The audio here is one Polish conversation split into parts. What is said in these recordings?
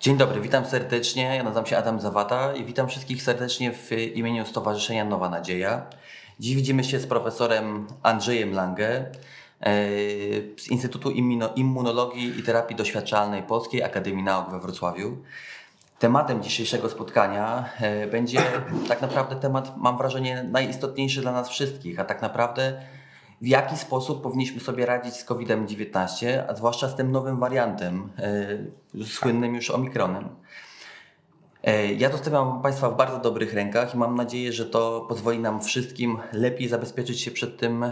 Dzień dobry, witam serdecznie. Ja nazywam się Adam Zawada i witam wszystkich serdecznie w imieniu Stowarzyszenia Nowa Nadzieja. Dziś widzimy się z profesorem Andrzejem Lange z Instytutu Immunologii i Terapii Doświadczalnej Polskiej Akademii Nauk we Wrocławiu. Tematem dzisiejszego spotkania będzie tak naprawdę temat, mam wrażenie, najistotniejszy dla nas wszystkich, a tak naprawdę w jaki sposób powinniśmy sobie radzić z COVID-19, a zwłaszcza z tym nowym wariantem, słynnym już Omikronem. Ja zostawiam Państwa w bardzo dobrych rękach i mam nadzieję, że to pozwoli nam wszystkim lepiej zabezpieczyć się przed tym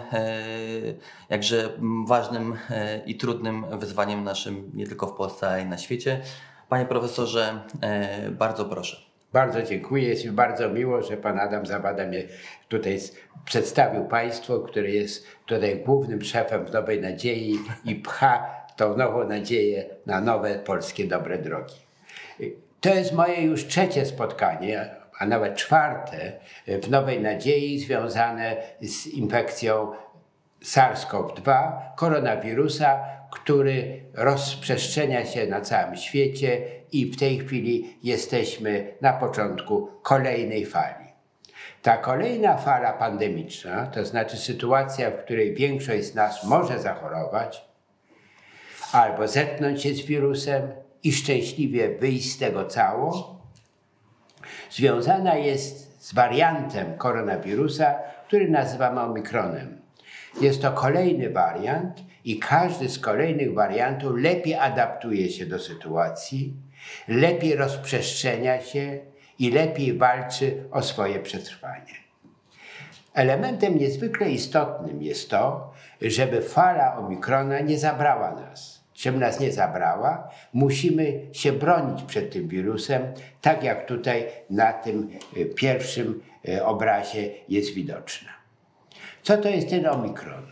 jakże ważnym i trudnym wyzwaniem naszym nie tylko w Polsce, ale i na świecie. Panie profesorze, bardzo proszę. Bardzo dziękuję. Jest mi bardzo miło, że pan Adam Zawada mnie tutaj przedstawił państwu, który jest tutaj głównym szefem w Nowej Nadziei i pcha tą nową nadzieję na nowe polskie dobre drogi. To jest moje już trzecie spotkanie, a nawet czwarte w Nowej Nadziei związane z infekcją SARS-CoV-2, koronawirusa, który rozprzestrzenia się na całym świecie i w tej chwili jesteśmy na początku kolejnej fali. Ta kolejna fala pandemiczna, to znaczy sytuacja, w której większość z nas może zachorować albo zetknąć się z wirusem i szczęśliwie wyjść z tego cało, związana jest z wariantem koronawirusa, który nazywamy Omikronem. Jest to kolejny wariant i każdy z kolejnych wariantów lepiej adaptuje się do sytuacji, lepiej rozprzestrzenia się i lepiej walczy o swoje przetrwanie. Elementem niezwykle istotnym jest to, żeby fala Omikrona nie zabrała nas. Żeby nas nie zabrała, musimy się bronić przed tym wirusem, tak jak tutaj na tym pierwszym obrazie jest widoczne. Co to jest ten Omikron?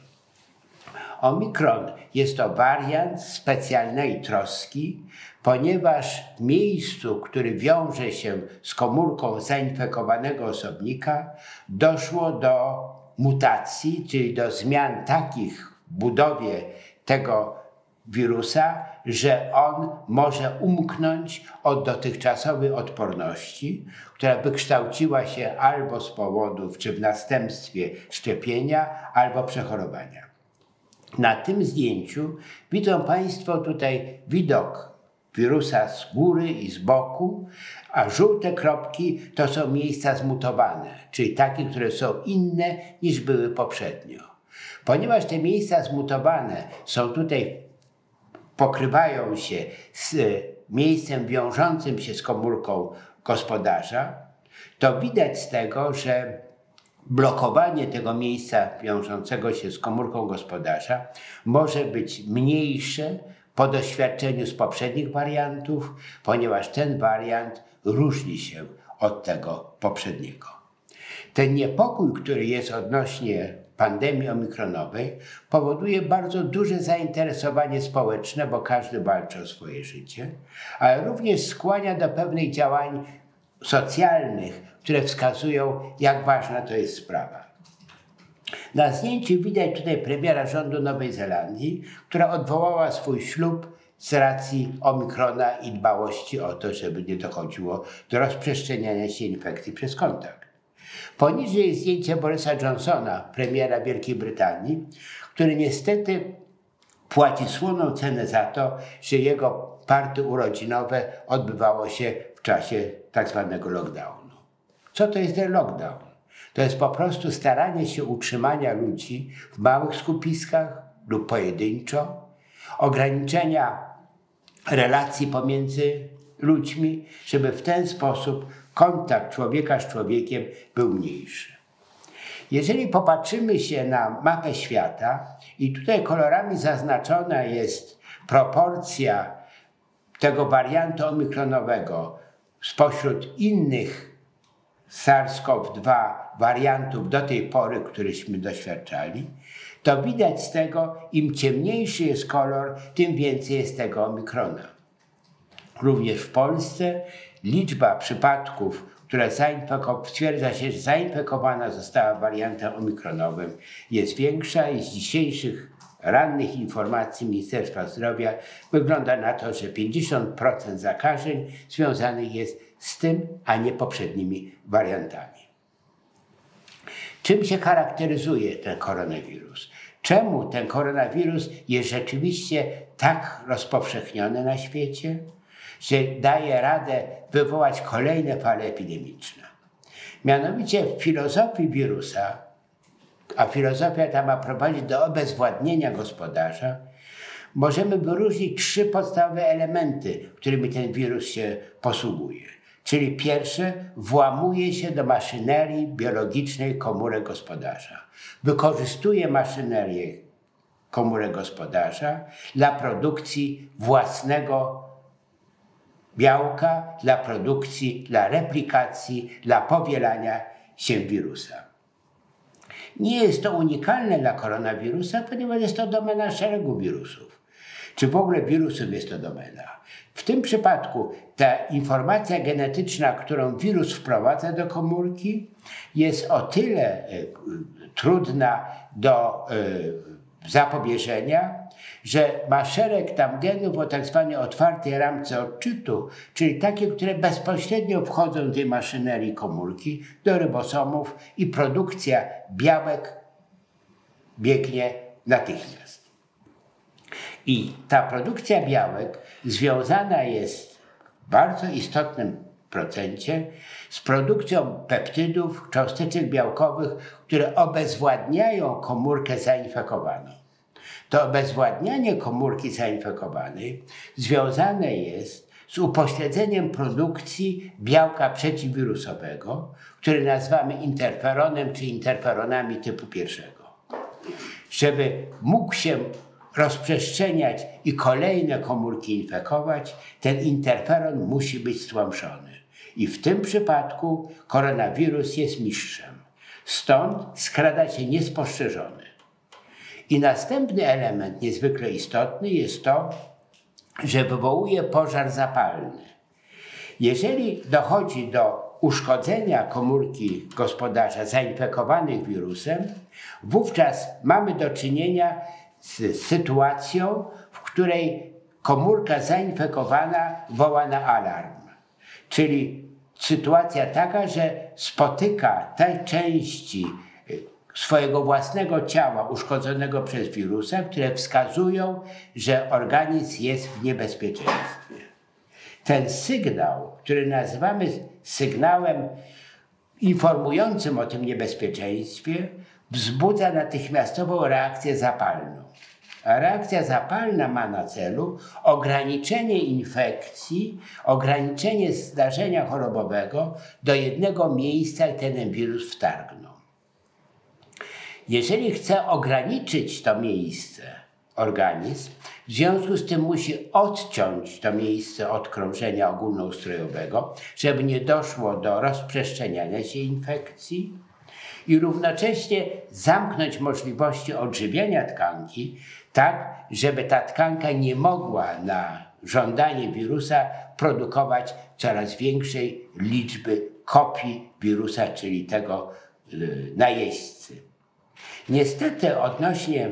Omikron jest to wariant specjalnej troski, ponieważ w miejscu, który wiąże się z komórką zainfekowanego osobnika, doszło do mutacji, czyli do zmian takich w budowie tego wirusa, że on może umknąć od dotychczasowej odporności, która wykształciła się albo z powodów czy w następstwie szczepienia, albo przechorowania. Na tym zdjęciu widzą Państwo tutaj widok wirusa z góry i z boku, a żółte kropki to są miejsca zmutowane, czyli takie, które są inne niż były poprzednio. Ponieważ te miejsca zmutowane są tutaj, pokrywają się z miejscem wiążącym się z komórką gospodarza, to widać z tego, że blokowanie tego miejsca wiążącego się z komórką gospodarza może być mniejsze po doświadczeniu z poprzednich wariantów, ponieważ ten wariant różni się od tego poprzedniego. Ten niepokój, który jest odnośnie pandemii omikronowej, powoduje bardzo duże zainteresowanie społeczne, bo każdy walczy o swoje życie, ale również skłania do pewnych działań socjalnych, które wskazują, jak ważna to jest sprawa. Na zdjęciu widać tutaj premiera rządu Nowej Zelandii, która odwołała swój ślub z racji Omikrona i dbałości o to, żeby nie dochodziło do rozprzestrzeniania się infekcji przez kontakt. Poniżej jest zdjęcie Borisa Johnsona, premiera Wielkiej Brytanii, który niestety płaci słoną cenę za to, że jego party urodzinowe odbywało się w czasie tak zwanego lockdownu. Co to jest ten lockdown? To jest po prostu staranie się utrzymania ludzi w małych skupiskach lub pojedynczo, ograniczenia relacji pomiędzy ludźmi, żeby w ten sposób kontakt człowieka z człowiekiem był mniejszy. Jeżeli popatrzymy się na mapę świata i tutaj kolorami zaznaczona jest proporcja tego wariantu omikronowego spośród innych SARS-CoV-2 wariantów do tej pory, któryśmy doświadczali, to widać z tego, im ciemniejszy jest kolor, tym więcej jest tego omikrona. Również w Polsce liczba przypadków, która stwierdza się, że zainfekowana została wariantem omikronowym, jest większa i z dzisiejszych rannych informacji Ministerstwa Zdrowia wygląda na to, że 50% zakażeń związanych jest z tym, a nie poprzednimi wariantami. Czym się charakteryzuje ten koronawirus? Czemu ten koronawirus jest rzeczywiście tak rozpowszechniony na świecie, że daje radę wywołać kolejne fale epidemiczne? Mianowicie w filozofii wirusa, a filozofia ta ma prowadzić do obezwładnienia gospodarza, możemy wyróżnić 3 podstawowe elementy, którymi ten wirus się posługuje. Czyli pierwsze, włamuje się do maszynerii biologicznej komórek gospodarza. Wykorzystuje maszynerię komórek gospodarza dla produkcji własnego białka, dla produkcji, dla replikacji, dla powielania się wirusa. Nie jest to unikalne dla koronawirusa, ponieważ jest to domena szeregu wirusów. Czy w ogóle wirusów jest to domena? W tym przypadku ta informacja genetyczna, którą wirus wprowadza do komórki, jest o tyle trudna do zapobieżenia, że ma szereg tam genów o tak zwanej otwartej ramce odczytu, czyli takie, które bezpośrednio wchodzą do tej maszynerii komórki, do rybosomów i produkcja białek biegnie natychmiast. I ta produkcja białek związana jest w bardzo istotnym procencie z produkcją peptydów, cząsteczek białkowych, które obezwładniają komórkę zainfekowaną. To obezwładnianie komórki zainfekowanej związane jest z upośledzeniem produkcji białka przeciwwirusowego, który nazywamy interferonem czy interferonami typu 1. Żeby mógł się rozprzestrzeniać i kolejne komórki infekować, ten interferon musi być stłamszony. I w tym przypadku koronawirus jest mistrzem. Stąd skrada się niespostrzeżony. I następny element niezwykle istotny jest to, że wywołuje pożar zapalny. Jeżeli dochodzi do uszkodzenia komórki gospodarza zainfekowanych wirusem, wówczas mamy do czynienia z sytuacją, w której komórka zainfekowana woła na alarm. Czyli sytuacja taka, że spotyka te części swojego własnego ciała uszkodzonego przez wirusa, które wskazują, że organizm jest w niebezpieczeństwie. Ten sygnał, który nazywamy sygnałem informującym o tym niebezpieczeństwie, wzbudza natychmiastową reakcję zapalną. A reakcja zapalna ma na celu ograniczenie infekcji, ograniczenie zdarzenia chorobowego do jednego miejsca i ten wirus wtargnął. Jeżeli chce ograniczyć to miejsce organizm, w związku z tym musi odciąć to miejsce od krążenia ogólnoustrojowego, żeby nie doszło do rozprzestrzeniania się infekcji i równocześnie zamknąć możliwości odżywiania tkanki tak, żeby ta tkanka nie mogła na żądanie wirusa produkować coraz większej liczby kopii wirusa, czyli tego najeźdźcy. Niestety odnośnie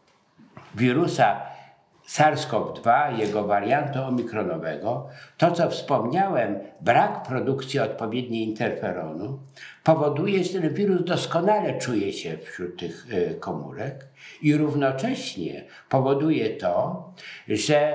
wirusa SARS-CoV-2, jego wariantu omikronowego, to co wspomniałem, brak produkcji odpowiedniej interferonu, powoduje, że ten wirus doskonale czuje się wśród tych komórek i równocześnie powoduje to, że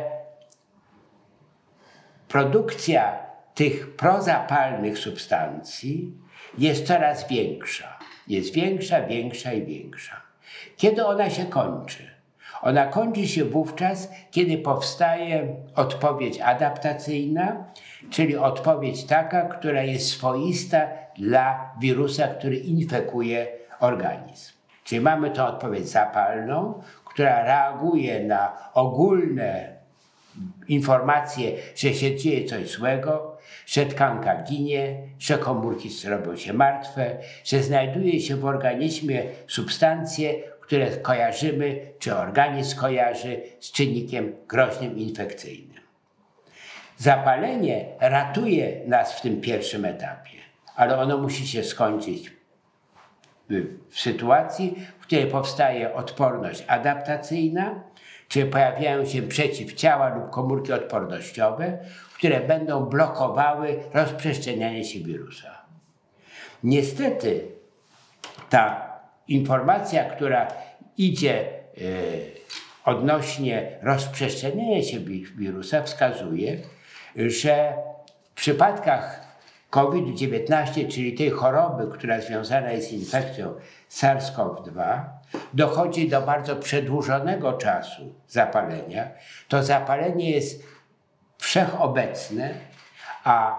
produkcja tych prozapalnych substancji jest coraz większa. Jest większa, większa i większa. Kiedy ona się kończy? Ona kończy się wówczas, kiedy powstaje odpowiedź adaptacyjna, czyli odpowiedź taka, która jest swoista dla wirusa, który infekuje organizm. Czyli mamy tę odpowiedź zapalną, która reaguje na ogólne informacje, że się dzieje coś złego, że tkanka ginie, że komórki robią się martwe, że znajduje się w organizmie substancje, które kojarzymy, czy organizm kojarzy z czynnikiem groźnym infekcyjnym. Zapalenie ratuje nas w tym pierwszym etapie, ale ono musi się skończyć w sytuacji, w której powstaje odporność adaptacyjna, czyli pojawiają się przeciwciała lub komórki odpornościowe, które będą blokowały rozprzestrzenianie się wirusa. Niestety ta informacja, która idzie odnośnie rozprzestrzeniania się wirusa, wskazuje, że w przypadkach COVID-19, czyli tej choroby, która związana jest z infekcją SARS-CoV-2, dochodzi do bardzo przedłużonego czasu zapalenia. To zapalenie jest wszechobecne, a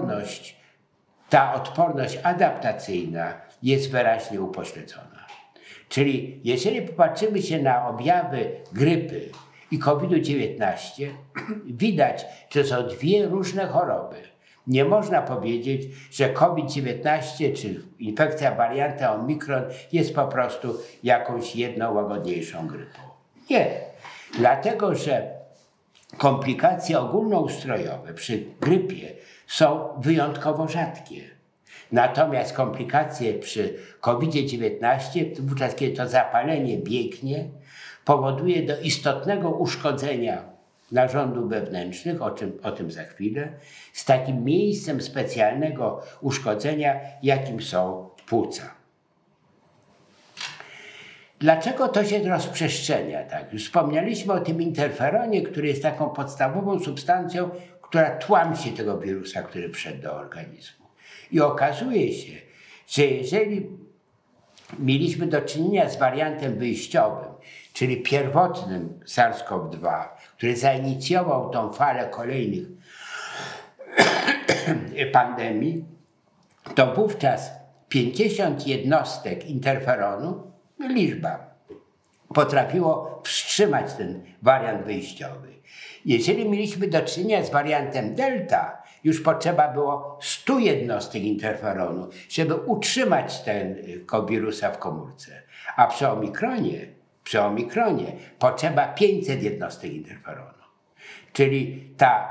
ta odporność adaptacyjna jest wyraźnie upośledzona. Czyli jeżeli popatrzymy się na objawy grypy i COVID-19, widać, że są dwie różne choroby. Nie można powiedzieć, że COVID-19 czy infekcja warianta Omikron jest po prostu jakąś jedną łagodniejszą grypą. Nie, dlatego że komplikacje ogólnoustrojowe przy grypie są wyjątkowo rzadkie. Natomiast komplikacje przy COVID-19, wówczas kiedy to zapalenie biegnie, powoduje do istotnego uszkodzenia narządów wewnętrznych, o tym za chwilę, z takim miejscem specjalnego uszkodzenia, jakim są płuca. Dlaczego to się rozprzestrzenia? Tak? Już wspomnieliśmy o tym interferonie, który jest taką podstawową substancją, która tłamsi tego wirusa, który wszedł do organizmu. I okazuje się, że jeżeli mieliśmy do czynienia z wariantem wyjściowym, czyli pierwotnym SARS-CoV-2, który zainicjował tą falę kolejnych pandemii, to wówczas 50 jednostek interferonu, liczba, potrafiło wstrzymać ten wariant wyjściowy. Jeżeli mieliśmy do czynienia z wariantem Delta, już potrzeba było 100 jednostek interferonu, żeby utrzymać ten wirusa w komórce. A przy Omikronie potrzeba 500 jednostek interferonu. Czyli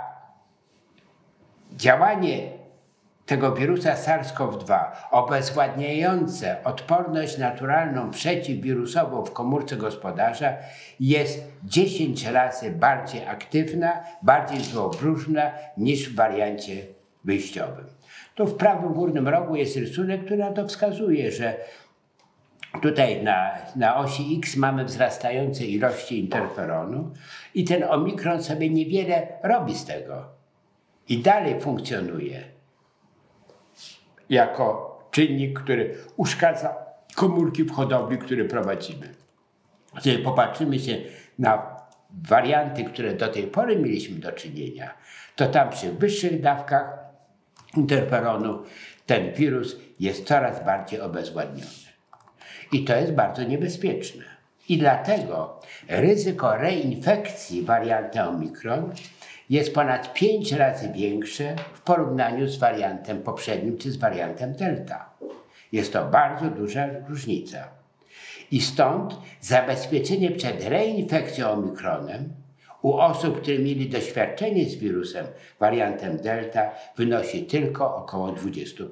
działanie tego wirusa SARS-CoV-2 obezwładniające odporność naturalną przeciwwirusową w komórce gospodarza jest 10 razy bardziej aktywna, bardziej złowróżna niż w wariancie wyjściowym. Tu w prawym górnym rogu jest rysunek, który na to wskazuje, że tutaj na osi X mamy wzrastające ilości interferonu i ten Omikron sobie niewiele robi z tego i dalej funkcjonuje jako czynnik, który uszkadza komórki w hodowli, które prowadzimy. Jeżeli popatrzymy się na warianty, które do tej pory mieliśmy do czynienia, to tam przy wyższych dawkach interferonu ten wirus jest coraz bardziej obezwładniony. I to jest bardzo niebezpieczne. I dlatego ryzyko reinfekcji wariantem Omikron jest ponad 5 razy większe w porównaniu z wariantem poprzednim czy z wariantem Delta. Jest to bardzo duża różnica. I stąd zabezpieczenie przed reinfekcją Omikronem u osób, które mieli doświadczenie z wirusem wariantem Delta, wynosi tylko około 20%.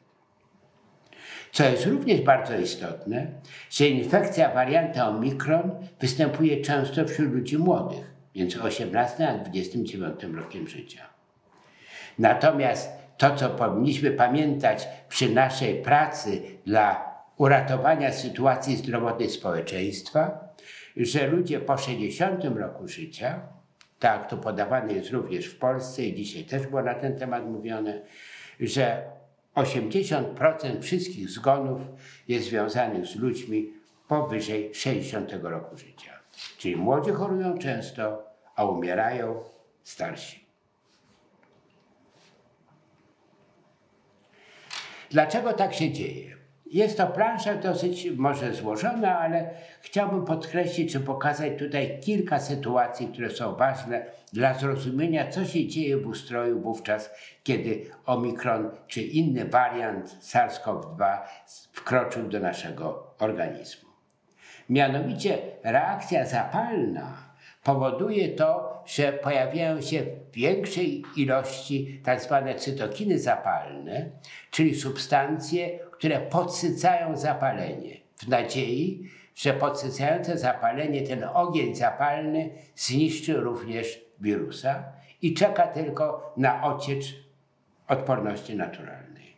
Co jest również bardzo istotne, że infekcja wariantem Omikron występuje często wśród ludzi młodych, między 18 a 29 rokiem życia. Natomiast to, co powinniśmy pamiętać przy naszej pracy dla uratowania sytuacji zdrowotnej społeczeństwa, że ludzie po 60 roku życia, tak to podawane jest również w Polsce i dzisiaj też było na ten temat mówione, że 80% wszystkich zgonów jest związanych z ludźmi powyżej 60 roku życia. Czyli młodzi chorują często, a umierają starsi. Dlaczego tak się dzieje? Jest to plansza dosyć może złożona, ale chciałbym podkreślić czy pokazać tutaj kilka sytuacji, które są ważne dla zrozumienia, co się dzieje w ustroju wówczas, kiedy Omikron czy inny wariant SARS-CoV-2 wkroczył do naszego organizmu. Mianowicie reakcja zapalna powoduje to, że pojawiają się w większej ilości tak zwane cytokiny zapalne, czyli substancje, które podsycają zapalenie, w nadziei, że podsycające zapalenie, ten ogień zapalny zniszczy również wirusa i czeka tylko na ociecz odporności naturalnej.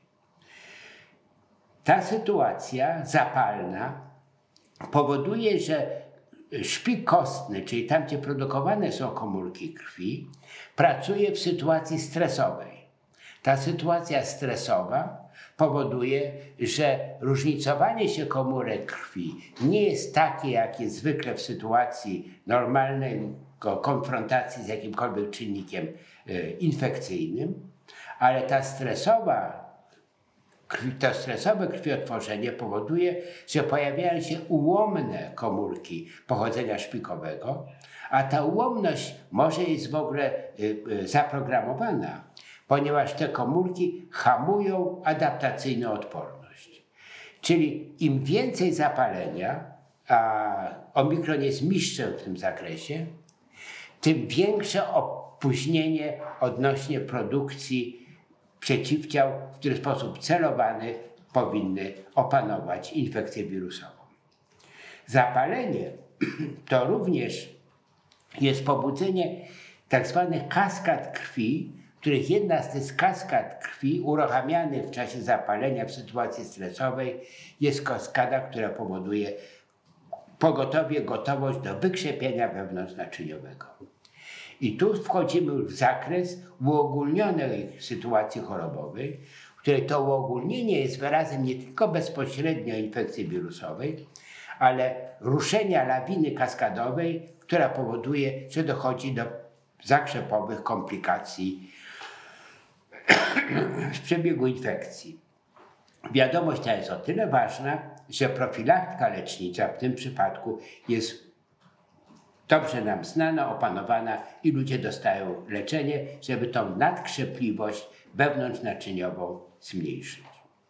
Ta sytuacja zapalna powoduje, że szpik kostny, czyli tam, gdzie produkowane są komórki krwi, pracuje w sytuacji stresowej. Ta sytuacja stresowa powoduje, że różnicowanie się komórek krwi nie jest takie, jak jest zwykle w sytuacji normalnej konfrontacji z jakimkolwiek czynnikiem infekcyjnym, ale to stresowe krwiotworzenie powoduje, że pojawiają się ułomne komórki pochodzenia szpikowego, a ta ułomność może jest w ogóle zaprogramowana, ponieważ te komórki hamują adaptacyjną odporność. Czyli im więcej zapalenia, a omikron jest mistrzem w tym zakresie, tym większe opóźnienie odnośnie produkcji przeciwciał, w który sposób celowany powinny opanować infekcję wirusową. Zapalenie to również jest pobudzenie tak zwanych kaskad krwi, których jedna z tych kaskad krwi uruchamianych w czasie zapalenia w sytuacji stresowej jest kaskada, która powoduje gotowość do wykrzepienia wewnątrznaczyniowego. I tu wchodzimy już w zakres uogólnionej sytuacji chorobowej, w której to uogólnienie jest wyrazem nie tylko bezpośrednio infekcji wirusowej, ale ruszenia lawiny kaskadowej, która powoduje, że dochodzi do zakrzepowych komplikacji w przebiegu infekcji. Wiadomość ta jest o tyle ważna, że profilaktyka lecznicza w tym przypadku jest dobrze nam znana, opanowana i ludzie dostają leczenie, żeby tą nadkrzepliwość wewnątrznaczyniową zmniejszyć.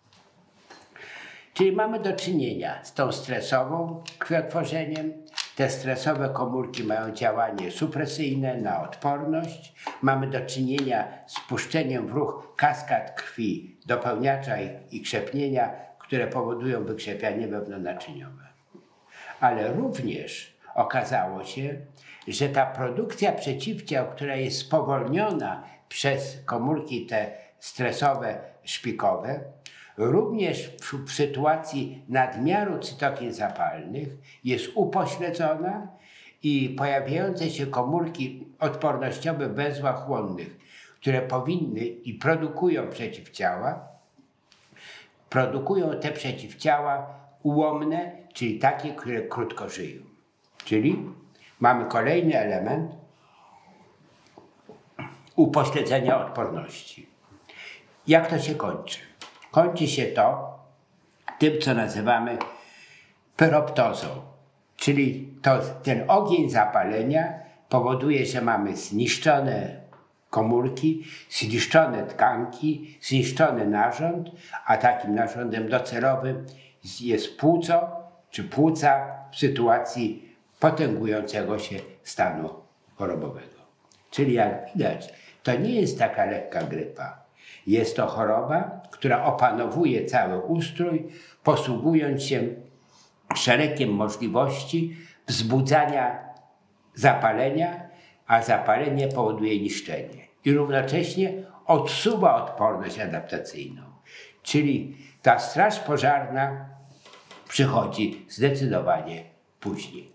Czyli mamy do czynienia z tą stresową krwiotworzeniem. Te stresowe komórki mają działanie supresyjne na odporność. Mamy do czynienia z puszczeniem w ruch kaskad krwi, dopełniacza i krzepnienia, które powodują wykrzepianie wewnątrznaczyniowe. Ale również okazało się, że ta produkcja przeciwciał, która jest spowolniona przez komórki te stresowe, szpikowe, również w sytuacji nadmiaru cytokin zapalnych jest upośledzona i pojawiające się komórki odpornościowe w węzłach chłonnych, które powinny i produkują przeciwciała, produkują te przeciwciała ułomne, czyli takie, które krótko żyją. Czyli mamy kolejny element upośledzenia odporności. Jak to się kończy? Kończy się to tym, co nazywamy peroptozą, czyli ten ogień zapalenia powoduje, że mamy zniszczone komórki, zniszczone tkanki, zniszczony narząd, a takim narządem docelowym jest płuco czy płuca w sytuacji potęgującego się stanu chorobowego. Czyli jak widać, to nie jest taka lekka grypa. Jest to choroba, która opanowuje cały ustrój, posługując się szeregiem możliwości wzbudzania zapalenia, a zapalenie powoduje niszczenie. I równocześnie odsuwa odporność adaptacyjną. Czyli ta straż pożarna przychodzi zdecydowanie później.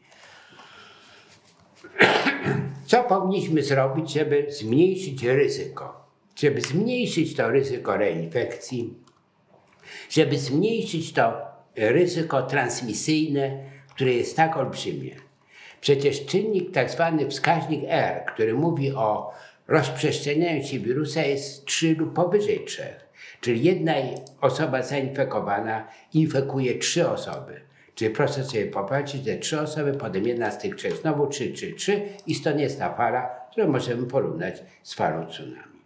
Co powinniśmy zrobić, żeby zmniejszyć ryzyko? Żeby zmniejszyć to ryzyko reinfekcji, żeby zmniejszyć to ryzyko transmisyjne, które jest tak olbrzymie. Przecież czynnik, tak zwany wskaźnik R, który mówi o rozprzestrzenianiu się wirusa, jest 3 lub powyżej 3. Czyli jedna osoba zainfekowana infekuje 3 osoby. Czyli proszę sobie popatrzeć, te 3 osoby, potem jedna z tych 3, znowu 3 i stąd jest ta fala, którą możemy porównać z falą tsunami.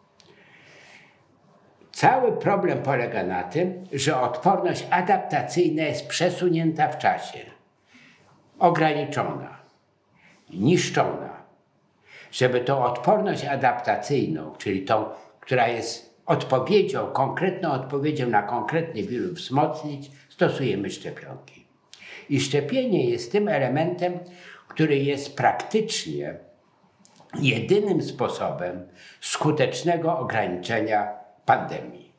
Cały problem polega na tym, że odporność adaptacyjna jest przesunięta w czasie, ograniczona, niszczona. żeby tą odporność adaptacyjną, czyli tą, która jest odpowiedzią, konkretną odpowiedzią na konkretny wirus wzmocnić, stosujemy szczepionki. I szczepienie jest tym elementem, który jest praktycznie jedynym sposobem skutecznego ograniczenia pandemii.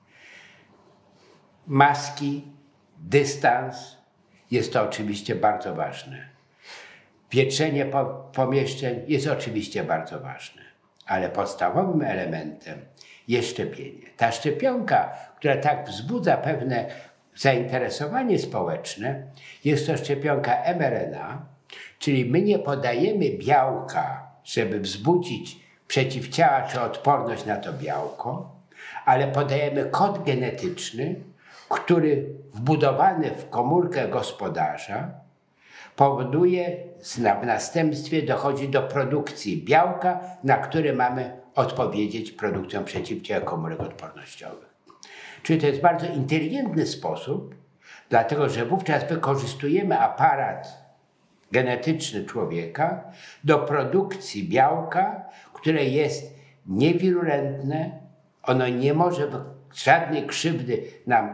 Maski, dystans, jest to oczywiście bardzo ważne. Wietrzenie pomieszczeń jest oczywiście bardzo ważne, ale podstawowym elementem jest szczepienie. Ta szczepionka, która tak wzbudza pewne zainteresowanie społeczne, jest to szczepionka mRNA, czyli my nie podajemy białka, żeby wzbudzić przeciwciała czy odporność na to białko, ale podajemy kod genetyczny, który wbudowany w komórkę gospodarza powoduje, w następstwie dochodzi do produkcji białka, na który mamy odpowiedzieć produkcją przeciwciał komórek odpornościowych. Czyli to jest bardzo inteligentny sposób, dlatego że wówczas wykorzystujemy aparat genetyczny człowieka do produkcji białka, które jest niewirulentne, ono nie może żadnej krzywdy nam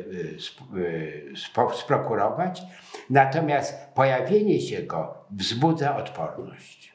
sprokurować, natomiast pojawienie się go wzbudza odporność.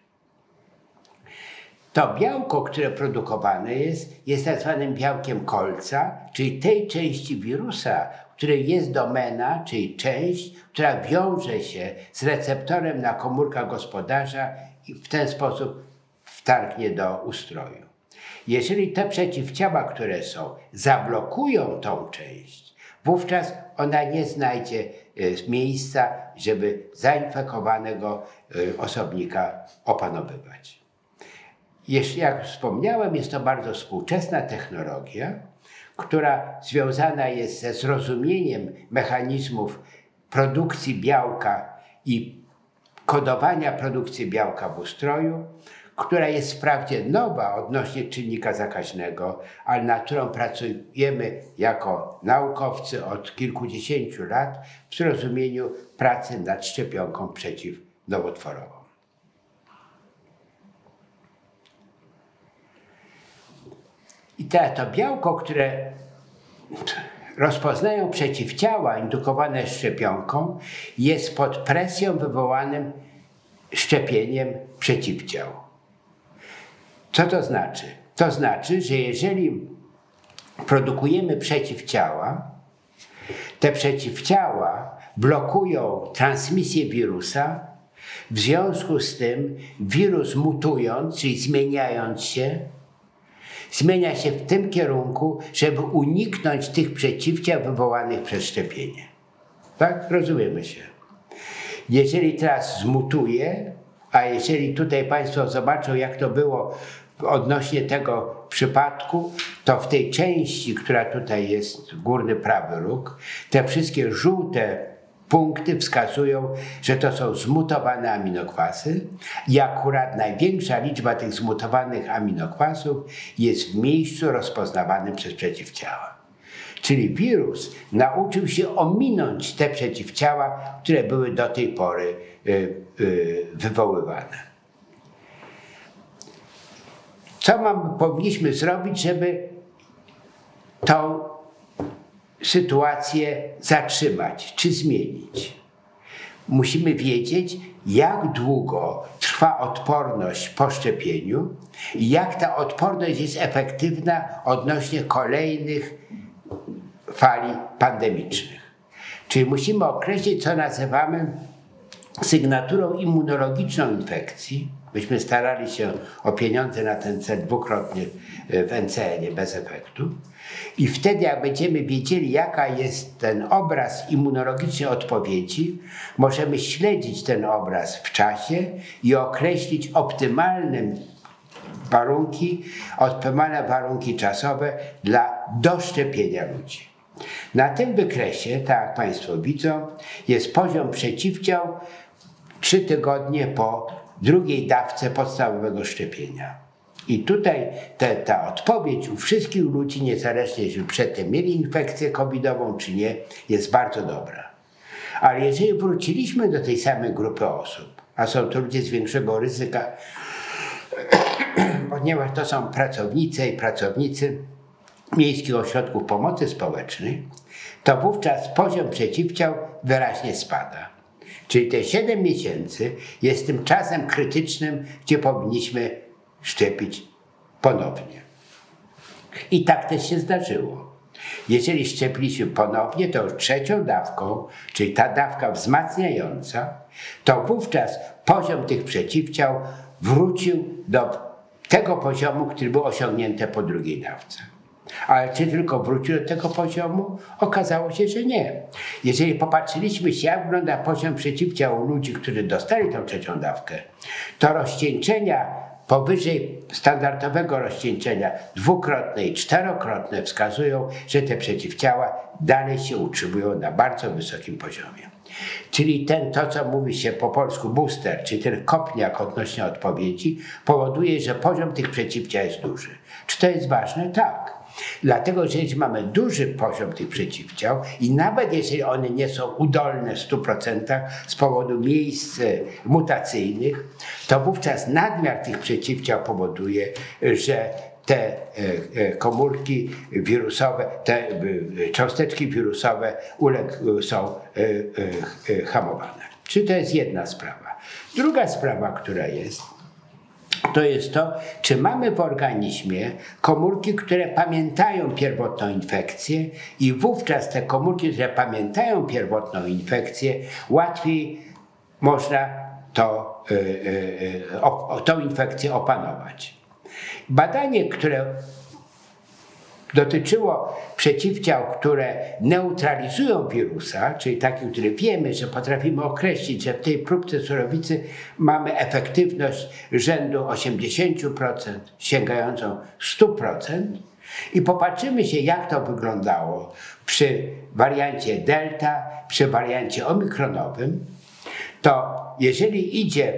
To białko, które produkowane jest tak zwanym białkiem kolca, czyli tej części wirusa, której jest domena, czyli część, która wiąże się z receptorem na komórkach gospodarza i w ten sposób wtargnie do ustroju. Jeżeli te przeciwciała, które są, zablokują tą część, wówczas ona nie znajdzie miejsca, żeby zainfekowanego osobnika opanowywać. Jak wspomniałem, jest to bardzo współczesna technologia, która związana jest ze zrozumieniem mechanizmów produkcji białka i kodowania produkcji białka w ustroju, która jest wprawdzie nowa odnośnie czynnika zakaźnego, ale nad którą pracujemy jako naukowcy od kilkudziesięciu lat w zrozumieniu pracy nad szczepionką przeciwnowotworową. I to białko, które rozpoznają przeciwciała indukowane szczepionką, jest pod presją wywołanym szczepieniem przeciwciał. Co to znaczy? To znaczy, że jeżeli produkujemy przeciwciała, te przeciwciała blokują transmisję wirusa, w związku z tym wirus mutując, czyli zmieniając się, zmienia się w tym kierunku, żeby uniknąć tych przeciwciał wywołanych przez szczepienie. Tak? Rozumiemy się. Jeżeli teraz zmutuje, a jeżeli tutaj Państwo zobaczą, jak to było odnośnie tego przypadku, to w tej części, która tutaj jest, górny prawy róg, te wszystkie żółte punkty wskazują, że to są zmutowane aminokwasy i akurat największa liczba tych zmutowanych aminokwasów jest w miejscu rozpoznawanym przez przeciwciała. Czyli wirus nauczył się ominąć te przeciwciała, które były do tej pory wywoływane. Co powinniśmy zrobić, żeby tą sytuację zatrzymać czy zmienić? Musimy wiedzieć, jak długo trwa odporność po szczepieniu i jak ta odporność jest efektywna odnośnie kolejnych fali pandemicznych. Czyli musimy określić, co nazywamy sygnaturą immunologiczną infekcji. Myśmy starali się o pieniądze na ten cel dwukrotnie w NCN-ie bez efektu. I wtedy, jak będziemy wiedzieli, jaka jest ten obraz immunologicznej odpowiedzi, możemy śledzić ten obraz w czasie i określić optymalne warunki czasowe dla doszczepienia ludzi. Na tym wykresie, tak jak Państwo widzą, jest poziom przeciwciał 3 tygodnie po drugiej dawce podstawowego szczepienia. I tutaj ta odpowiedź u wszystkich ludzi, niezależnie jeśli przedtem mieli infekcję covidową czy nie, jest bardzo dobra. Ale jeżeli wróciliśmy do tej samej grupy osób, a są to ludzie z większego ryzyka ponieważ to są pracownice i pracownicy miejskich ośrodków pomocy społecznej, to wówczas poziom przeciwciał wyraźnie spada. Czyli te 7 miesięcy jest tym czasem krytycznym, gdzie powinniśmy szczepić ponownie. I tak też się zdarzyło. Jeżeli szczepiliśmy ponownie, to już 3. dawką, czyli ta dawka wzmacniająca, to wówczas poziom tych przeciwciał wrócił do tego poziomu, który był osiągnięty po 2. dawce. Ale czy tylko wrócił do tego poziomu? Okazało się, że nie. Jeżeli popatrzyliśmy się, jak wygląda poziom przeciwciał u ludzi, którzy dostali tę 3. dawkę, to rozcieńczenia powyżej standardowego rozcieńczenia 2-krotne i 4-krotne wskazują, że te przeciwciała dalej się utrzymują na bardzo wysokim poziomie. Czyli to co mówi się po polsku booster, czyli ten kopniak odnośnie odpowiedzi, powoduje, że poziom tych przeciwciał jest duży. Czy to jest ważne? Tak. Dlatego, że jeśli mamy duży poziom tych przeciwciał i nawet jeżeli one nie są udolne w 100% z powodu miejsc mutacyjnych, to wówczas nadmiar tych przeciwciał powoduje, że te komórki wirusowe, te cząsteczki wirusowe są hamowane. Czy to jest jedna sprawa? Druga sprawa, która jest, to jest to, czy mamy w organizmie komórki, które pamiętają pierwotną infekcję i wówczas te komórki, które pamiętają pierwotną infekcję, łatwiej można tą infekcję opanować. Badanie, które dotyczyło przeciwciał, które neutralizują wirusa, czyli takich, które wiemy, że potrafimy określić, że w tej próbce surowicy mamy efektywność rzędu 80%, sięgającą 100%, i popatrzymy się, jak to wyglądało przy wariancie delta, przy wariancie omikronowym, to jeżeli idzie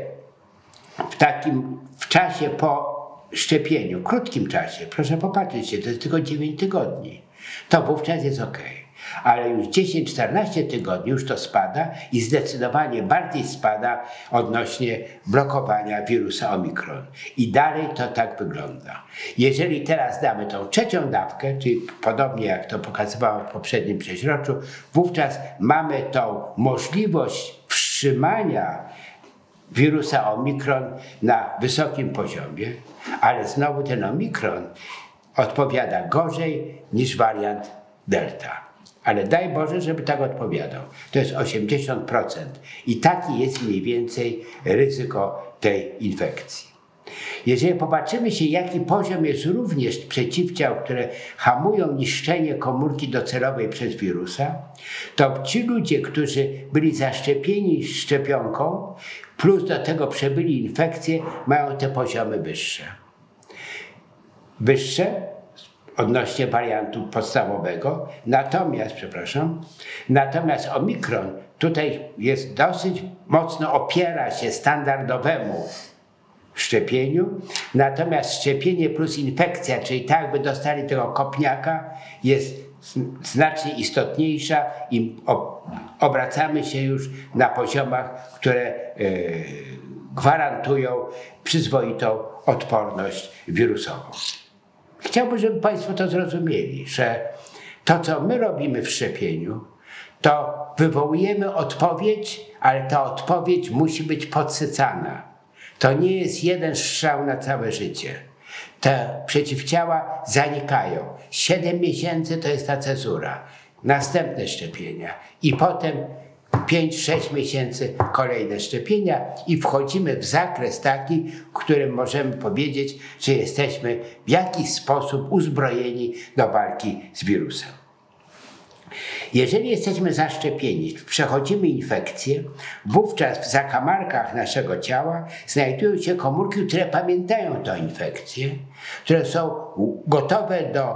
w czasie po szczepieniu, krótkim czasie, proszę popatrzeć się, to jest tylko 9 tygodni, to wówczas jest ok. Ale już 10-14 tygodni już to spada i zdecydowanie bardziej spada odnośnie blokowania wirusa Omikron. I dalej to tak wygląda. Jeżeli teraz damy tą 3. dawkę, czyli podobnie jak to pokazywałem w poprzednim przeźroczu, wówczas mamy tą możliwość wstrzymania wirusa Omikron na wysokim poziomie, ale znowu ten Omikron odpowiada gorzej niż wariant delta. Ale daj Boże, żeby tak odpowiadał. To jest 80%. I taki jest mniej więcej ryzyko tej infekcji. Jeżeli popatrzymy się, jaki poziom jest również przeciwciał, które hamują niszczenie komórki docelowej przez wirusa, to ci ludzie, którzy byli zaszczepieni szczepionką, plus do tego przebyli infekcję, mają te poziomy wyższe. Wyższe odnośnie wariantu podstawowego, natomiast Omikron tutaj jest dosyć mocno opiera się standardowemu szczepieniu, natomiast szczepienie plus infekcja, czyli tak jakby dostali tego kopniaka, jest znacznie istotniejsza i obracamy się już na poziomach, które gwarantują przyzwoitą odporność wirusową. Chciałbym, żeby Państwo to zrozumieli, że to, co my robimy w szczepieniu, to wywołujemy odpowiedź, ale ta odpowiedź musi być podsycana. To nie jest jeden strzał na całe życie. Te przeciwciała zanikają. 7 miesięcy to jest ta cezura. Następne szczepienia. I potem 5-6 miesięcy kolejne szczepienia i wchodzimy w zakres taki, w którym możemy powiedzieć, że jesteśmy w jakiś sposób uzbrojeni do walki z wirusem. Jeżeli jesteśmy zaszczepieni, przechodzimy infekcję, wówczas w zakamarkach naszego ciała znajdują się komórki, które pamiętają tę infekcję, które są gotowe do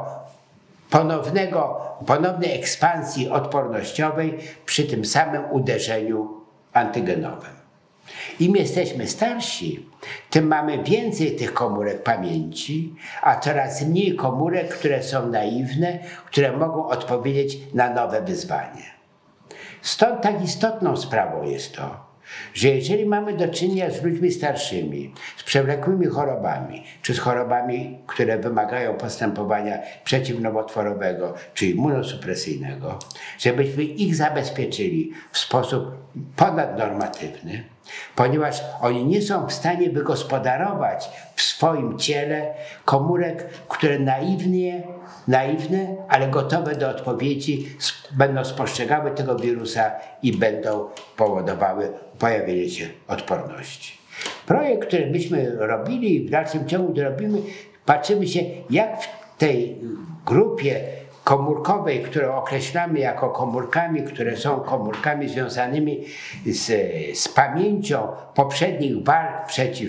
ponownej ekspansji odpornościowej przy tym samym uderzeniu antygenowym. Im jesteśmy starsi, tym mamy więcej tych komórek pamięci, a coraz mniej komórek, które są naiwne, które mogą odpowiedzieć na nowe wyzwanie. Stąd tak istotną sprawą jest to, że jeżeli mamy do czynienia z ludźmi starszymi, z przewlekłymi chorobami, czy z chorobami, które wymagają postępowania przeciwnowotworowego, czy immunosupresyjnego, żebyśmy ich zabezpieczyli w sposób ponadnormatywny, ponieważ oni nie są w stanie wygospodarować w swoim ciele komórek, które naiwne, ale gotowe do odpowiedzi, będą spostrzegały tego wirusa i będą powodowały pojawienie się odporności. Projekt, który myśmy robili i w dalszym ciągu robimy, patrzymy się, jak w tej grupie komórkowej, którą określamy jako komórkami, które są komórkami związanymi z pamięcią poprzednich walk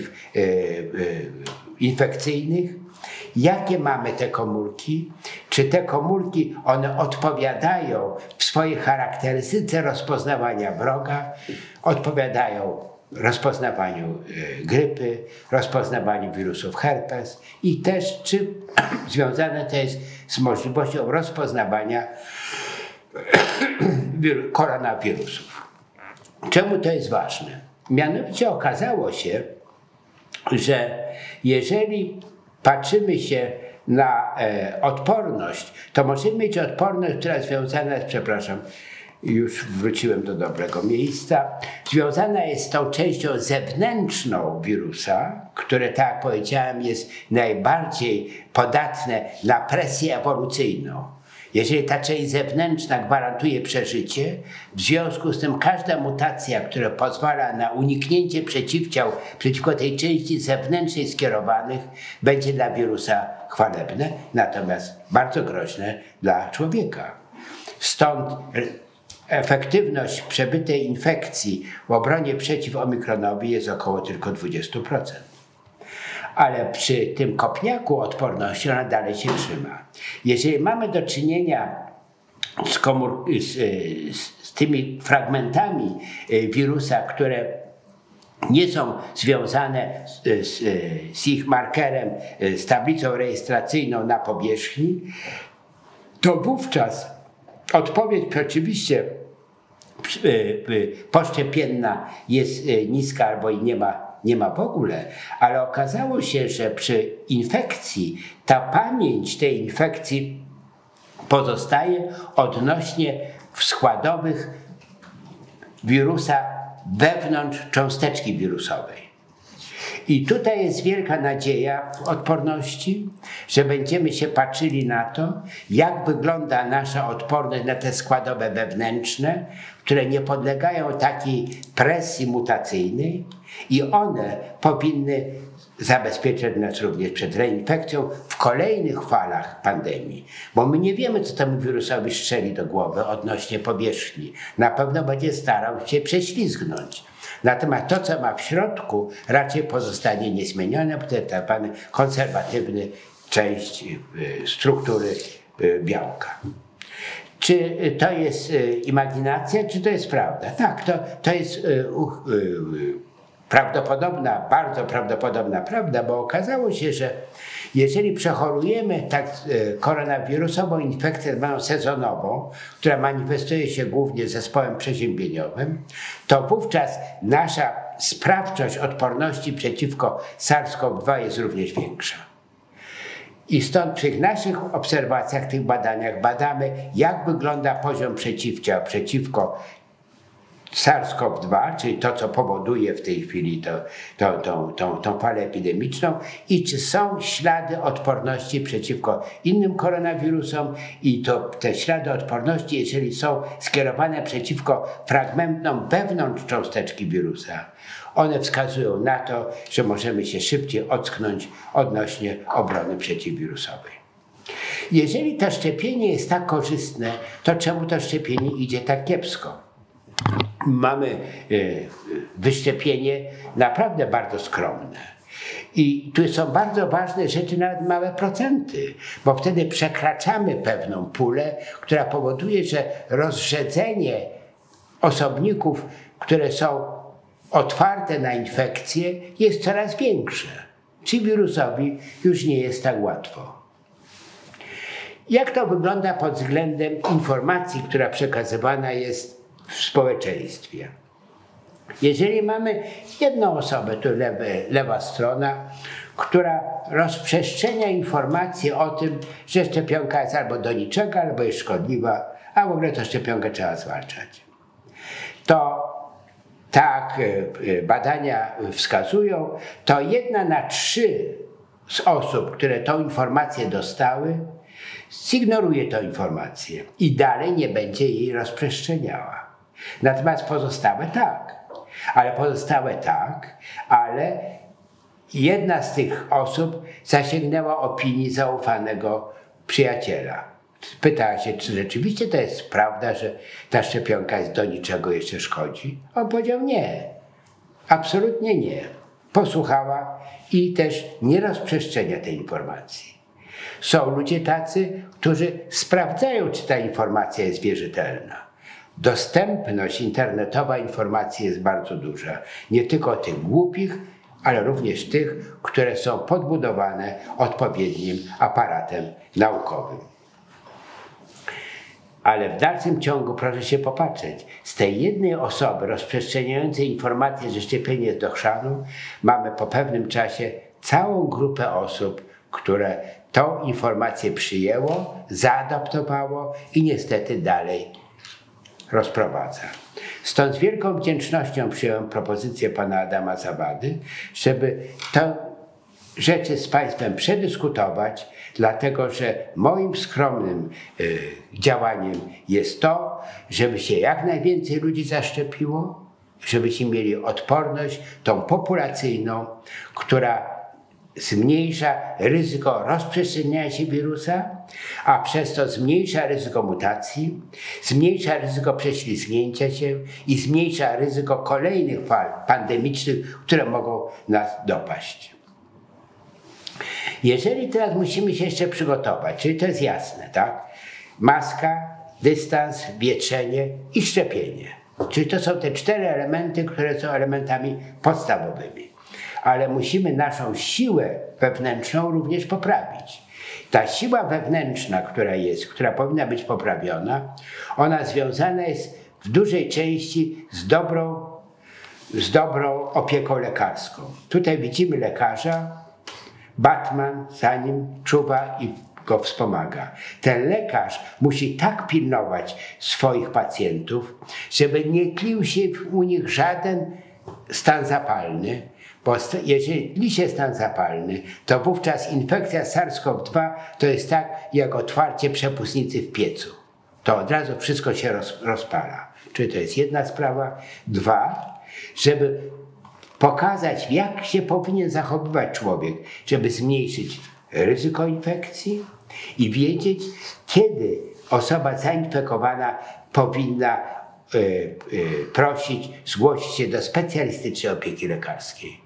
przeciwinfekcyjnych, jakie mamy te komórki, czy te komórki, one odpowiadają w swojej charakterystyce rozpoznawania wroga, odpowiadają rozpoznawaniu grypy, rozpoznawaniu wirusów herpes i też czy związane to jest z możliwością rozpoznawania koronawirusów. Czemu to jest ważne? Mianowicie okazało się, że jeżeli patrzymy się na odporność, to możemy mieć odporność, która jest związana jest, już wróciłem do dobrego miejsca, związana jest z tą częścią zewnętrzną wirusa, które, tak jak powiedziałem, jest najbardziej podatne na presję ewolucyjną. Jeżeli ta część zewnętrzna gwarantuje przeżycie, w związku z tym każda mutacja, która pozwala na uniknięcie przeciwciał przeciwko tej części zewnętrznej skierowanych, będzie dla wirusa chwalebne, natomiast bardzo groźne dla człowieka. Stąd efektywność przebytej infekcji w obronie przeciw omikronowi jest około tylko 20%. Ale przy tym kopniaku odporności ona dalej się trzyma. Jeżeli mamy do czynienia z tymi fragmentami wirusa, które nie są związane z ich markerem, z tablicą rejestracyjną na powierzchni, to wówczas odpowiedź oczywiście poszczepienna jest niska albo i nie ma w ogóle, ale okazało się, że przy infekcji ta pamięć tej infekcji pozostaje odnośnie składowych wirusa wewnątrz cząsteczki wirusowej. I tutaj jest wielka nadzieja w odporności, że będziemy się patrzyli na to, jak wygląda nasza odporność na te składowe wewnętrzne, które nie podlegają takiej presji mutacyjnej i one powinny zabezpieczać nas również przed reinfekcją w kolejnych falach pandemii. Bo my nie wiemy, co temu wirusowi strzeli do głowy odnośnie powierzchni. Na pewno będzie starał się prześlizgnąć. Natomiast to, co ma w środku, raczej pozostanie niezmienione, bo to jest tak zwany konserwatywny część struktury białka. Czy to jest imaginacja, czy to jest prawda? Tak, to jest prawdopodobna, bardzo prawdopodobna prawda, bo okazało się, że jeżeli przechorujemy koronawirusową infekcję sezonową, która manifestuje się głównie zespołem przeziębieniowym, to wówczas nasza sprawczość odporności przeciwko SARS-CoV-2 jest również większa. I stąd przy tych naszych obserwacjach, tych badaniach badamy, jak wygląda poziom przeciwciał przeciwko SARS-CoV-2, czyli to, co powoduje w tej chwili tą falę epidemiczną i czy są ślady odporności przeciwko innym koronawirusom i te ślady odporności, jeżeli są skierowane przeciwko fragmentom wewnątrz cząsteczki wirusa, one wskazują na to, że możemy się szybciej ocknąć odnośnie obrony przeciwwirusowej. Jeżeli to szczepienie jest tak korzystne, to czemu to szczepienie idzie tak kiepsko? Mamy wyszczepienie naprawdę bardzo skromne. I tu są bardzo ważne rzeczy, nawet małe procenty, bo wtedy przekraczamy pewną pulę, która powoduje, że rozrzedzenie osobników, które są otwarte na infekcję, jest coraz większe. Czyli wirusowi już nie jest tak łatwo. Jak to wygląda pod względem informacji, która przekazywana jest w społeczeństwie? Jeżeli mamy jedną osobę, tu lewa strona, która rozprzestrzenia informacje o tym, że szczepionka jest albo do niczego, albo jest szkodliwa, a w ogóle to szczepionkę trzeba zwalczać. To tak badania wskazują, to 1 na 3 z osób, które tą informację dostały, zignoruje tę informację i dalej nie będzie jej rozprzestrzeniała. Natomiast pozostałe tak. Ale 1 z tych osób zasięgnęła opinii zaufanego przyjaciela. Pytała się, czy rzeczywiście to jest prawda, że ta szczepionka jest do niczego, jeszcze szkodzi. On powiedział nie, absolutnie nie. Posłuchała i też nie rozprzestrzenia tej informacji. Są ludzie tacy, którzy sprawdzają, czy ta informacja jest wierzytelna. Dostępność internetowa informacji jest bardzo duża. Nie tylko tych głupich, ale również tych, które są podbudowane odpowiednim aparatem naukowym. Ale w dalszym ciągu proszę się popatrzeć. Z tej jednej osoby rozprzestrzeniającej informację, że szczepienie jest do chrzanu, mamy po pewnym czasie całą grupę osób, które tą informację przyjęło, zaadoptowało i niestety dalej rozprowadza. Stąd z wielką wdzięcznością przyjąłem propozycję pana Adama Zawady, żeby te rzeczy z państwem przedyskutować, dlatego że moim skromnym działaniem jest to, żeby się jak najwięcej ludzi zaszczepiło, żebyśmy mieli odporność tą populacyjną, która zmniejsza ryzyko rozprzestrzeniania się wirusa, a przez to zmniejsza ryzyko mutacji, zmniejsza ryzyko prześlizgnięcia się i zmniejsza ryzyko kolejnych fal pandemicznych, które mogą nas dopaść. Jeżeli teraz musimy się jeszcze przygotować, czyli to jest jasne, tak? Maska, dystans, wietrzenie i szczepienie. Czyli to są te 4 elementy, które są elementami podstawowymi. Ale musimy naszą siłę wewnętrzną również poprawić. Ta siła wewnętrzna, która powinna być poprawiona, ona związana jest w dużej części z dobrą opieką lekarską. Tutaj widzimy lekarza, Batman za nim czuwa i go wspomaga. Ten lekarz musi tak pilnować swoich pacjentów, żeby nie tlił się u nich żaden stan zapalny, bo jeżeli tli się stan zapalny, to wówczas infekcja SARS-CoV-2 to jest tak, jak otwarcie przepustnicy w piecu. To od razu wszystko się rozpala. Czyli to jest jedna sprawa. 2, żeby pokazać, jak się powinien zachowywać człowiek, żeby zmniejszyć ryzyko infekcji i wiedzieć, kiedy osoba zainfekowana powinna prosić, zgłosić się do specjalistycznej opieki lekarskiej.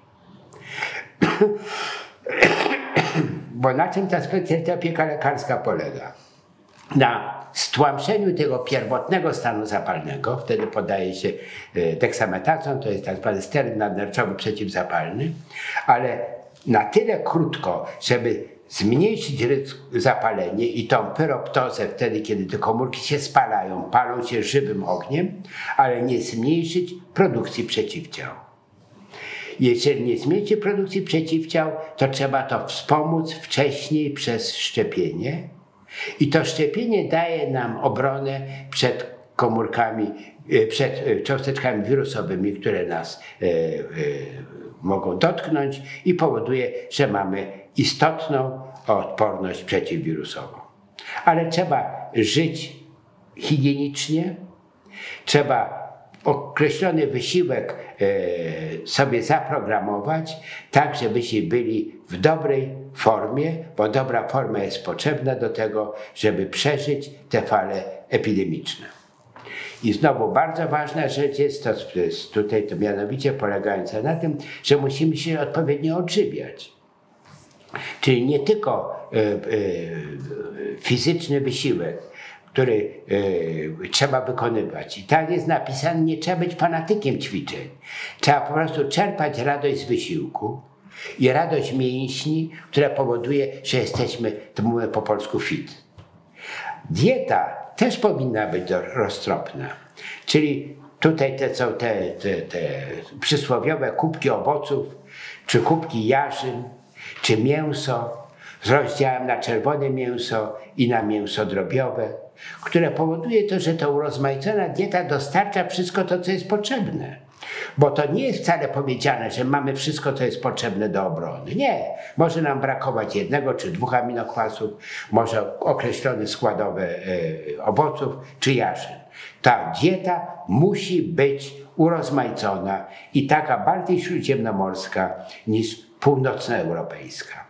Bo na czym ta specjalistyczna opieka lekarska polega? Na stłamszeniu tego pierwotnego stanu zapalnego, wtedy podaje się deksametazon, to jest tak zwany steryd nadnerczowy przeciwzapalny, ale na tyle krótko, żeby zmniejszyć zapalenie i tą pyroptozę wtedy, kiedy te komórki się spalają, palą się żywym ogniem, ale nie zmniejszyć produkcji przeciwciał. Jeżeli nie zmniejszy produkcji przeciwciał, to trzeba to wspomóc wcześniej przez szczepienie. I to szczepienie daje nam obronę przed komórkami, przed cząsteczkami wirusowymi, które nas mogą dotknąć i powoduje, że mamy istotną odporność przeciwwirusową. Ale trzeba żyć higienicznie, trzeba określony wysiłek sobie zaprogramować, tak żebyśmy byli w dobrej formie, bo dobra forma jest potrzebna do tego, żeby przeżyć te fale epidemiczne. I znowu bardzo ważna rzecz jest tutaj to mianowicie polegająca na tym, że musimy się odpowiednio odżywiać. Czyli nie tylko fizyczny wysiłek, który trzeba wykonywać. I tak jest napisane, nie trzeba być fanatykiem ćwiczeń. Trzeba po prostu czerpać radość z wysiłku i radość mięśni, która powoduje, że jesteśmy, to mówię po polsku, fit. Dieta też powinna być roztropna. Czyli Tutaj te są te przysłowiowe kubki owoców, czy kubki jarzyn, czy mięso z rozdziałem na czerwone mięso i na mięso drobiowe, które powoduje to, że ta urozmaicona dieta dostarcza wszystko to, co jest potrzebne. Bo to nie jest wcale powiedziane, że mamy wszystko, co jest potrzebne do obrony. Nie. Może nam brakować jednego czy dwóch aminokwasów, może określone składowe owoców czy jarzyn. Ta dieta musi być urozmaicona i taka bardziej śródziemnomorska niż północnoeuropejska.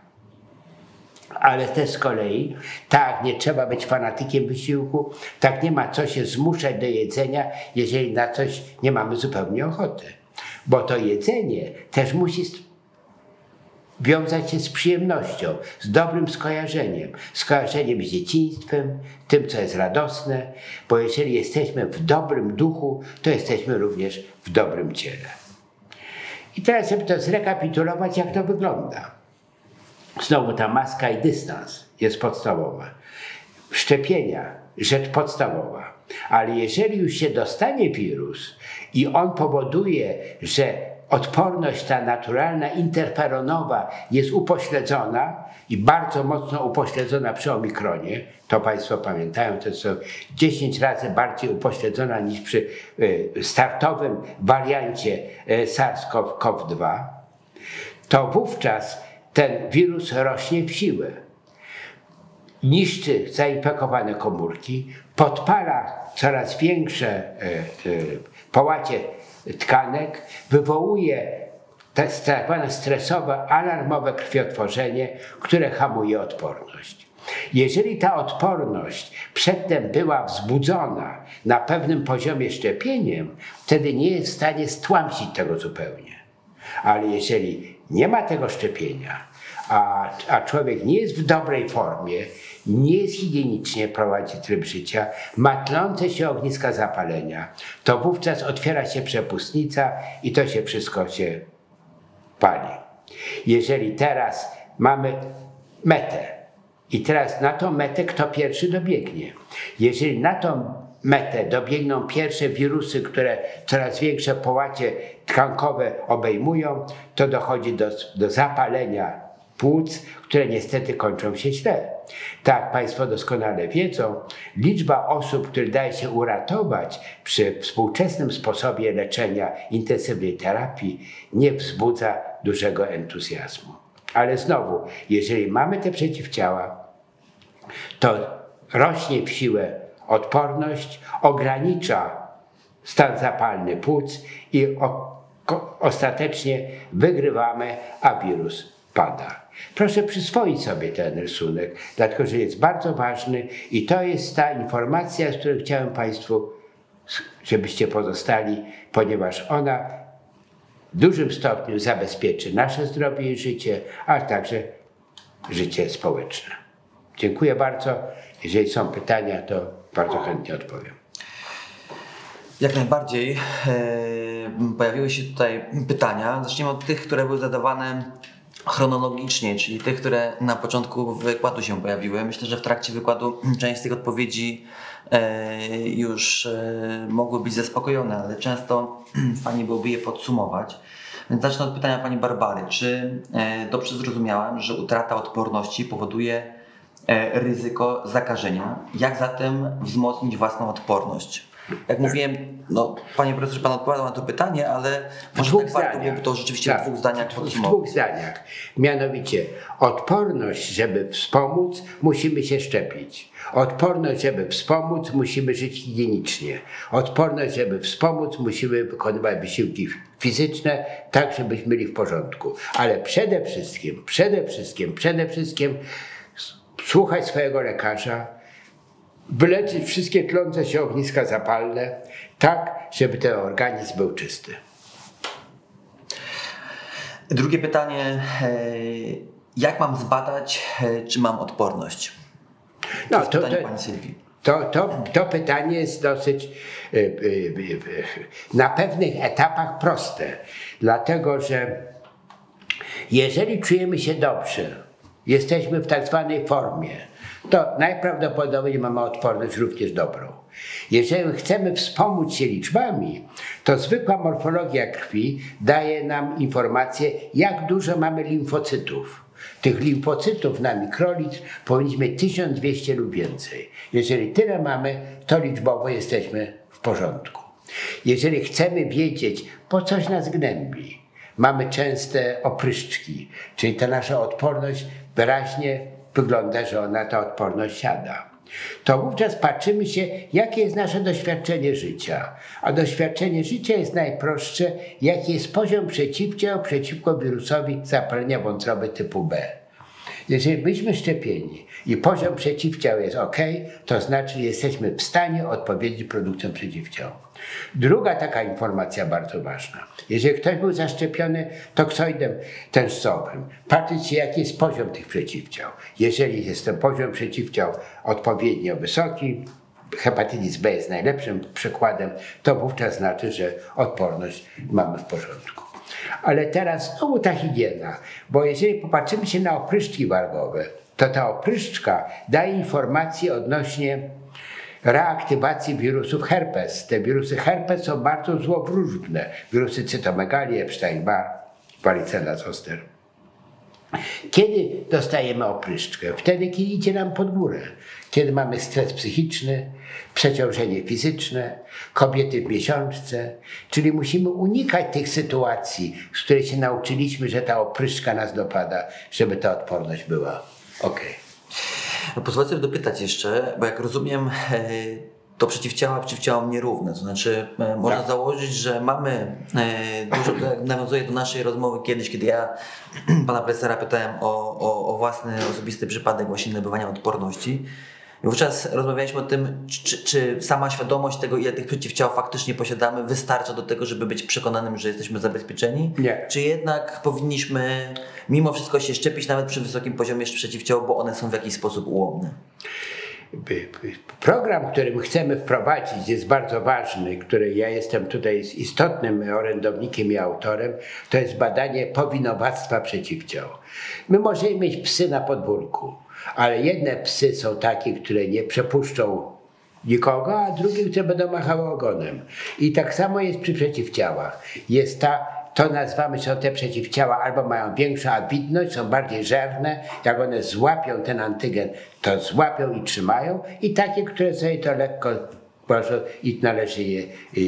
Ale też z kolei, tak, nie trzeba być fanatykiem wysiłku, tak nie ma co się zmuszać do jedzenia, jeżeli na coś nie mamy zupełnie ochoty. Bo to jedzenie też musi wiązać się z przyjemnością, z dobrym skojarzeniem z dzieciństwem, tym, co jest radosne, bo jeżeli jesteśmy w dobrym duchu, to jesteśmy również w dobrym ciele. I teraz, żeby to zrekapitulować, jak to wygląda. Znowu ta maska i dystans jest podstawowa. Szczepienia, rzecz podstawowa. Ale jeżeli już się dostanie wirus i on powoduje, że odporność ta naturalna, interferonowa jest upośledzona i bardzo mocno upośledzona przy omikronie, to Państwo pamiętają, to jest 10 razy bardziej upośledzona niż przy startowym wariancie SARS-CoV-2, to wówczas ten wirus rośnie w siłę. Niszczy zainfekowane komórki, podpala coraz większe połacie tkanek, wywołuje tak zwane stresowe, alarmowe krwiotworzenie, które hamuje odporność. Jeżeli ta odporność przedtem była wzbudzona na pewnym poziomie szczepieniem, wtedy nie jest w stanie stłamsić tego zupełnie. Ale jeżeli nie ma tego szczepienia, a człowiek nie jest w dobrej formie, nie jest higienicznie, prowadzi tryb życia, ma tlące się ogniska zapalenia, to wówczas otwiera się przepustnica i to się wszystko się pali. Jeżeli teraz mamy metę i teraz na tą metę kto pierwszy dobiegnie. Jeżeli na tą metę dobiegną pierwsze wirusy, które coraz większe połacie tkankowe obejmują, to dochodzi do zapalenia płuc, które niestety kończą się źle. Tak, Państwo doskonale wiedzą, liczba osób, które daje się uratować przy współczesnym sposobie leczenia intensywnej terapii, nie wzbudza dużego entuzjazmu. Ale znowu, jeżeli mamy te przeciwciała, to rośnie w siłę odporność, ogranicza stan zapalny płuc i ostatecznie wygrywamy, a wirus pada. Proszę przyswoić sobie ten rysunek, dlatego że jest bardzo ważny i to jest ta informacja, z której chciałem Państwu, żebyście pozostali, ponieważ ona w dużym stopniu zabezpieczy nasze zdrowie i życie, ale także życie społeczne. Dziękuję bardzo. Jeżeli są pytania, to bardzo chętnie odpowiem. Jak najbardziej. Pojawiły się tutaj pytania. Zacznijmy od tych, które były zadawane chronologicznie, czyli tych, które na początku wykładu się pojawiły. Myślę, że w trakcie wykładu część z tych odpowiedzi już mogły być zaspokojone, ale często fajnie byłoby je podsumować. Więc zacznę od pytania pani Barbary. Czy dobrze zrozumiałem, że utrata odporności powoduje ryzyko zakażenia? Jak zatem wzmocnić własną odporność? Jak mówiłem, no, panie profesorze, pan odpowiadał na to pytanie, ale może tak warto byłoby to rzeczywiście w dwóch zdaniach podsumować. W dwóch zdaniach. Mianowicie, odporność, żeby wspomóc, musimy się szczepić. Odporność, żeby wspomóc, musimy żyć higienicznie. Odporność, żeby wspomóc, musimy wykonywać wysiłki fizyczne, tak żebyśmy byli w porządku. Ale przede wszystkim słuchać swojego lekarza, wyleczyć wszystkie tlące się ogniska zapalne, tak, żeby ten organizm był czysty. Drugie pytanie. Jak mam zbadać, czy mam odporność? To jest pytanie pani Sylwii. To pytanie jest dosyć na pewnych etapach proste, dlatego że jeżeli czujemy się dobrze, jesteśmy w tak zwanej formie, to najprawdopodobniej mamy odporność również dobrą. Jeżeli chcemy wspomóc się liczbami, to zwykła morfologia krwi daje nam informację, jak dużo mamy limfocytów. Tych limfocytów na mikrolitr powinniśmy mieć 1200 lub więcej. Jeżeli tyle mamy, to liczbowo jesteśmy w porządku. Jeżeli chcemy wiedzieć, po coś nas gnębi, mamy częste opryszczki, czyli ta nasza odporność wyraźnie wygląda, że ta odporność siada. To wówczas patrzymy się, jakie jest nasze doświadczenie życia. A doświadczenie życia jest najprostsze, jaki jest poziom przeciwciał przeciwko wirusowi zapalenia wątroby typu B. Jeżeli byliśmy szczepieni i poziom przeciwciał jest ok, to znaczy, że jesteśmy w stanie odpowiedzieć produkcją przeciwciał. Druga taka informacja bardzo ważna. Jeżeli ktoś był zaszczepiony toksoidem tężcowym, patrzeć się, jaki jest poziom tych przeciwciał. Jeżeli jest ten poziom przeciwciał odpowiednio wysoki, hepatydis B jest najlepszym przykładem, to wówczas znaczy, że odporność mamy w porządku. Ale teraz znowu ta higiena, bo jeżeli popatrzymy się na opryszczki wargowe, to ta opryszczka daje informacje odnośnie reaktywacji wirusów herpes. Te wirusy herpes są bardzo złowróżne. Wirusy cytomegalii, Epstein-Barr, varicella zoster. Kiedy dostajemy opryszczkę? Wtedy, kiedy idzie nam pod górę. Kiedy mamy stres psychiczny, przeciążenie fizyczne, kobiety w miesiączce. Czyli musimy unikać tych sytuacji, z której się nauczyliśmy, że ta opryszczka nas dopada, żeby ta odporność była ok. No pozwolę sobie dopytać jeszcze, bo jak rozumiem, to przeciwciałom nierówne. To znaczy można założyć, że mamy dużo, to jak nawiązuje do naszej rozmowy kiedyś, kiedy ja pana profesora pytałem o własny, osobisty przypadek właśnie nabywania odporności. I wówczas rozmawialiśmy o tym, czy sama świadomość tego, ile tych przeciwciał faktycznie posiadamy, wystarcza do tego, żeby być przekonanym, że jesteśmy zabezpieczeni? Nie. Czy jednak powinniśmy mimo wszystko się szczepić nawet przy wysokim poziomie przeciwciał, bo one są w jakiś sposób ułomne? Program, który my chcemy wprowadzić, jest bardzo ważny, który ja jestem tutaj istotnym orędownikiem i autorem, to jest badanie powinowactwa przeciwciał. My możemy mieć psy na podwórku, ale jedne psy są takie, które nie przepuszczą nikogo, a drugie, które będą machały ogonem. I tak samo jest przy przeciwciałach. Jest to nazywamy, że te przeciwciała albo mają większą awidność, są bardziej żerne, jak one złapią ten antygen, to złapią i trzymają, i takie, które sobie to lekko proszą i należy je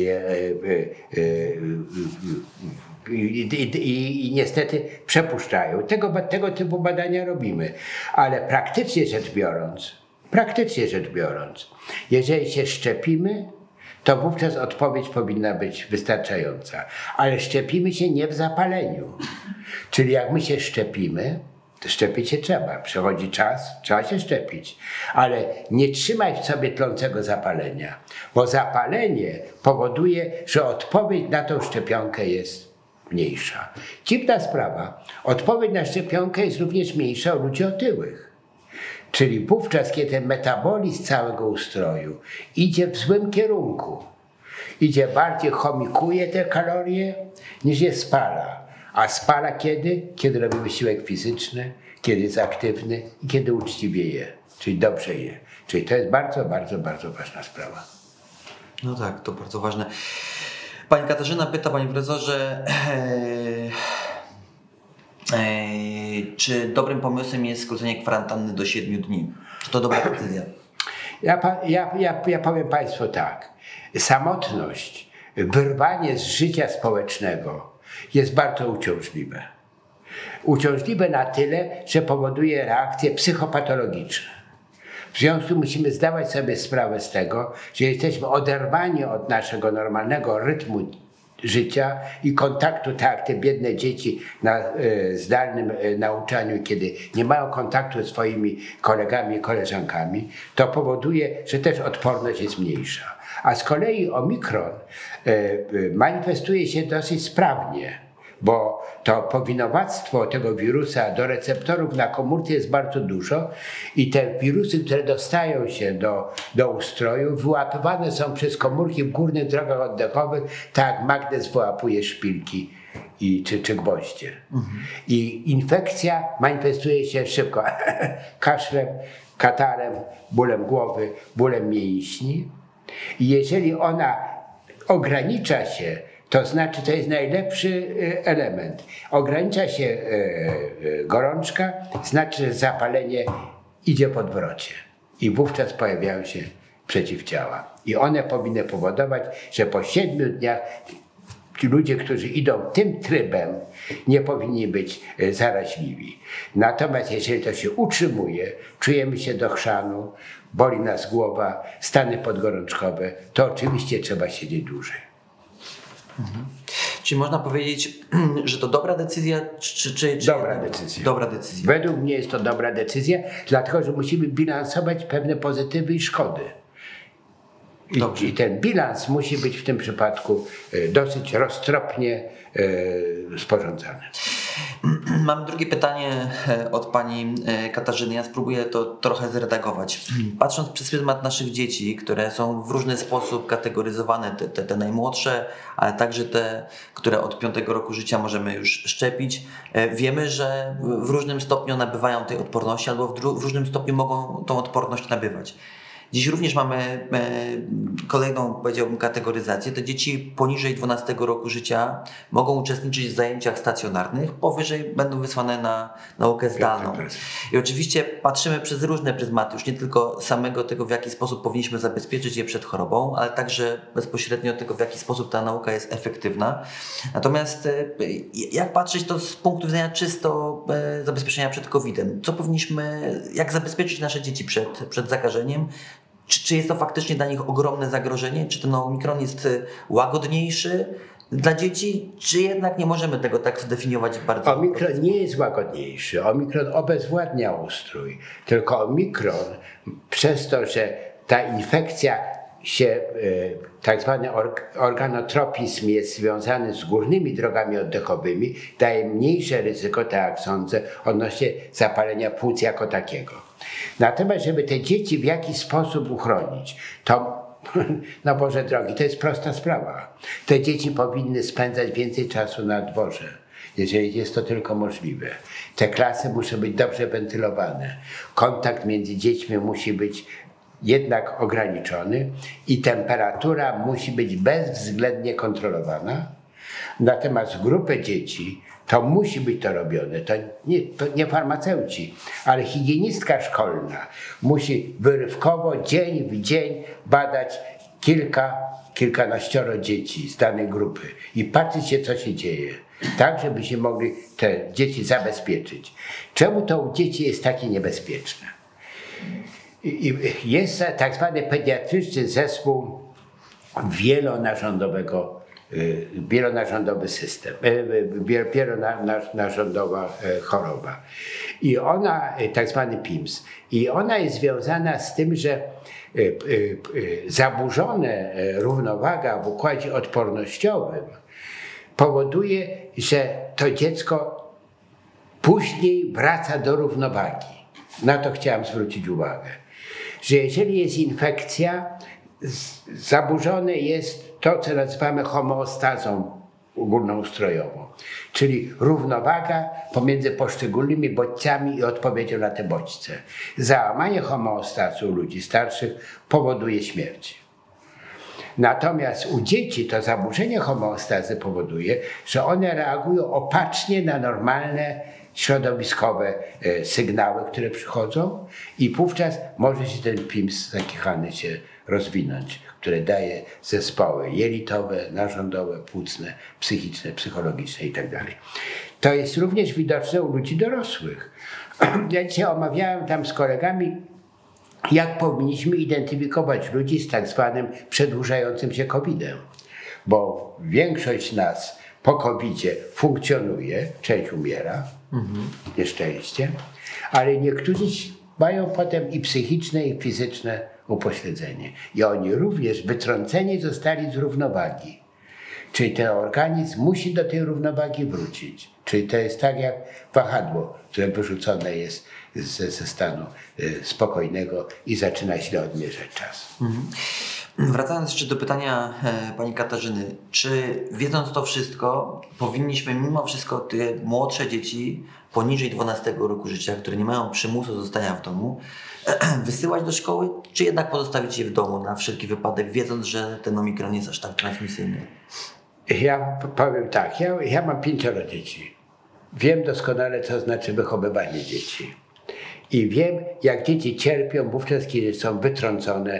i niestety przepuszczają. Tego typu badania robimy, ale praktycznie rzecz biorąc, jeżeli się szczepimy, to wówczas odpowiedź powinna być wystarczająca. Ale szczepimy się nie w zapaleniu. Czyli jak my się szczepimy, to szczepić się trzeba. Przychodzi czas, trzeba się szczepić. Ale nie trzymaj w sobie tlącego zapalenia, bo zapalenie powoduje, że odpowiedź na tą szczepionkę jest mniejsza. Dziwna sprawa. Odpowiedź na szczepionkę jest również mniejsza u ludzi otyłych. Czyli wówczas, kiedy ten metabolizm całego ustroju idzie w złym kierunku, idzie bardziej, chomikuje te kalorie, niż je spala. A spala kiedy? Kiedy robi wysiłek fizyczny, kiedy jest aktywny i kiedy uczciwie je, czyli dobrze je. Czyli to jest bardzo, bardzo, bardzo ważna sprawa. No tak, to bardzo ważne. Pani Katarzyna pyta, panie profesorze, czy dobrym pomysłem jest skrócenie kwarantanny do 7 dni? Czy to dobra decyzja? Ja powiem państwu tak. Samotność, wyrwanie z życia społecznego jest bardzo uciążliwe. Uciążliwe na tyle, że powoduje reakcje psychopatologiczne. W związku z tym musimy zdawać sobie sprawę z tego, że jesteśmy oderwani od naszego normalnego rytmu życia i kontaktu, tak jak te biedne dzieci na zdalnym nauczaniu, kiedy nie mają kontaktu ze swoimi kolegami i koleżankami, to powoduje, że też odporność jest mniejsza. A z kolei omikron manifestuje się dosyć sprawnie, bo to powinowactwo tego wirusa do receptorów na komórce jest bardzo dużo i te wirusy, które dostają się do ustroju, wyłapywane są przez komórki w górnych drogach oddechowych, tak jak magnez wyłapuje szpilki czy gwoździe. I infekcja manifestuje się szybko kaszlem, katarem, bólem głowy, bólem mięśni. I jeżeli ona ogranicza się, to znaczy, to jest najlepszy element. Ogranicza się gorączka, znaczy, że zapalenie idzie w odwrocie. I wówczas pojawiają się przeciwciała. I one powinny powodować, że po 7 dniach ci ludzie, którzy idą tym trybem, nie powinni być zaraźliwi. Natomiast jeżeli to się utrzymuje, czujemy się do chrzanu, boli nas głowa, stany podgorączkowe, to oczywiście trzeba siedzieć dłużej. Czyli można powiedzieć, że to dobra decyzja, czy dobra decyzja. Dobra decyzja. Według mnie jest to dobra decyzja, dlatego że musimy bilansować pewne pozytywy i szkody. I ten bilans musi być w tym przypadku dosyć roztropnie sporządzany. Mam drugie pytanie od pani Katarzyny. Ja spróbuję to trochę zredagować. Patrząc przez pryzmat naszych dzieci, które są w różny sposób kategoryzowane, te najmłodsze, ale także te, które od 5 roku życia możemy już szczepić, wiemy, że w różnym stopniu nabywają tej odporności albo w różnym stopniu mogą tą odporność nabywać. Dziś również mamy kolejną, powiedziałbym, kategoryzację. Te dzieci poniżej 12 roku życia mogą uczestniczyć w zajęciach stacjonarnych, powyżej będą wysłane na naukę zdalną. I oczywiście patrzymy przez różne pryzmaty, już nie tylko samego tego, w jaki sposób powinniśmy zabezpieczyć je przed chorobą, ale także bezpośrednio tego, w jaki sposób ta nauka jest efektywna. Natomiast jak patrzeć to z punktu widzenia czysto zabezpieczenia przed COVID-em? Co powinniśmy, jak zabezpieczyć nasze dzieci przed zakażeniem? Czy jest to faktycznie dla nich ogromne zagrożenie? Czy ten omikron jest łagodniejszy dla dzieci? Czy jednak nie możemy tego tak zdefiniować bardzo? Omikron nie jest łagodniejszy. Omikron obezwładnia ustrój. Tylko omikron przez to, że ta infekcja się, tak zwany organotropizm jest związany z górnymi drogami oddechowymi, daje mniejsze ryzyko, tak jak sądzę, odnośnie zapalenia płuc jako takiego. Natomiast, żeby te dzieci w jakiś sposób uchronić, to, no Boże drogi, to jest prosta sprawa. Te dzieci powinny spędzać więcej czasu na dworze, jeżeli jest to tylko możliwe. Te klasy muszą być dobrze wentylowane. Kontakt między dziećmi musi być jednak ograniczony i temperatura musi być bezwzględnie kontrolowana. Natomiast grupę dzieci to musi być to robione. To nie farmaceuci, ale higienistka szkolna musi wyrywkowo, dzień w dzień badać kilkanaścioro dzieci z danej grupy i patrzeć się, co się dzieje. Tak, żebyśmy mogli te dzieci zabezpieczyć. Czemu to u dzieci jest takie niebezpieczne? Jest tak zwany pediatryczny zespół wielonarządowy system, wielonarządowa choroba. I ona, tak zwany PIMS, i ona jest związana z tym, że zaburzona równowaga w układzie odpornościowym powoduje, że to dziecko później wraca do równowagi. Na to chciałem zwrócić uwagę, że jeżeli jest infekcja, zaburzone jest to, co nazywamy homeostazą ogólnoustrojową, czyli równowaga pomiędzy poszczególnymi bodźcami i odpowiedzią na te bodźce. Załamanie homeostazu u ludzi starszych powoduje śmierć. Natomiast u dzieci to zaburzenie homeostazy powoduje, że one reagują opacznie na normalne środowiskowe sygnały, które przychodzą i wówczas może się ten PIMS zakichany się rozwinąć, które daje zespoły jelitowe, narządowe, płucne, psychiczne, psychologiczne itd. To jest również widoczne u ludzi dorosłych. Ja dzisiaj omawiałem tam z kolegami, jak powinniśmy identyfikować ludzi z tak zwanym przedłużającym się COVID-em. Bo większość nas po COVID-zie funkcjonuje, część umiera, nieszczęście, ale niektórzy mają potem i psychiczne, i fizyczne upośledzenie. I oni również wytrąceni zostali z równowagi. Czyli ten organizm musi do tej równowagi wrócić. Czyli to jest tak jak wahadło, które wyrzucone jest ze stanu spokojnego i zaczyna źle odmierzać czas. Wracając jeszcze do pytania pani Katarzyny, czy wiedząc to wszystko, powinniśmy mimo wszystko te młodsze dzieci poniżej 12 roku życia, które nie mają przymusu zostania w domu, wysyłać do szkoły, czy jednak pozostawić je w domu na wszelki wypadek, wiedząc, że ten omikron jest aż tak transmisyjny? Ja powiem tak, ja mam 5 dzieci. Wiem doskonale, co znaczy wychowywanie dzieci. I wiem, jak dzieci cierpią wówczas, kiedy są wytrącone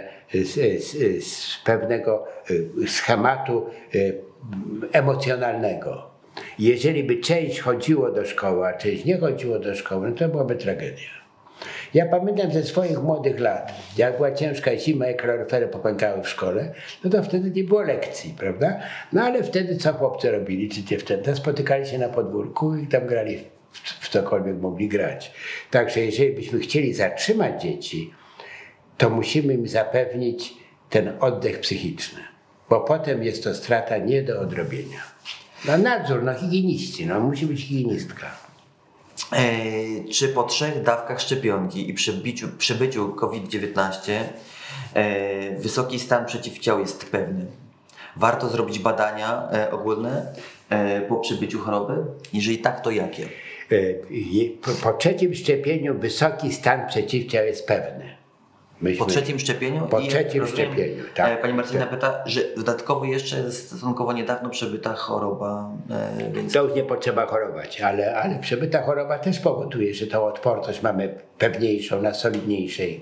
z pewnego schematu emocjonalnego. Jeżeli by część chodziło do szkoły, a część nie chodziło do szkoły, no to byłaby tragedia. Ja pamiętam ze swoich młodych lat, jak była ciężka zima i kaloryfery popękały w szkole, no to wtedy nie było lekcji, prawda? No ale wtedy co chłopcy robili, czy dziewczęta? Spotykali się na podwórku i tam grali w cokolwiek mogli grać. Także jeżeli byśmy chcieli zatrzymać dzieci, to musimy im zapewnić ten oddech psychiczny, bo potem jest to strata nie do odrobienia. No nadzór, no higieniści, no musi być higienistka. Czy po 3 dawkach szczepionki i przebyciu COVID-19 wysoki stan przeciwciał jest pewny? Warto zrobić badania ogólne po przebyciu choroby? Jeżeli tak, to jakie? Po 3 szczepieniu wysoki stan przeciwciał jest pewny. Po 3 szczepieniu? Po 3 szczepieniu, tak. Pani Marcelina pyta, że dodatkowo jeszcze jest stosunkowo niedawno przebyta choroba. Więc... To już nie potrzeba chorować, ale przebyta choroba też powoduje, że tą odporność mamy pewniejszą, na solidniejszej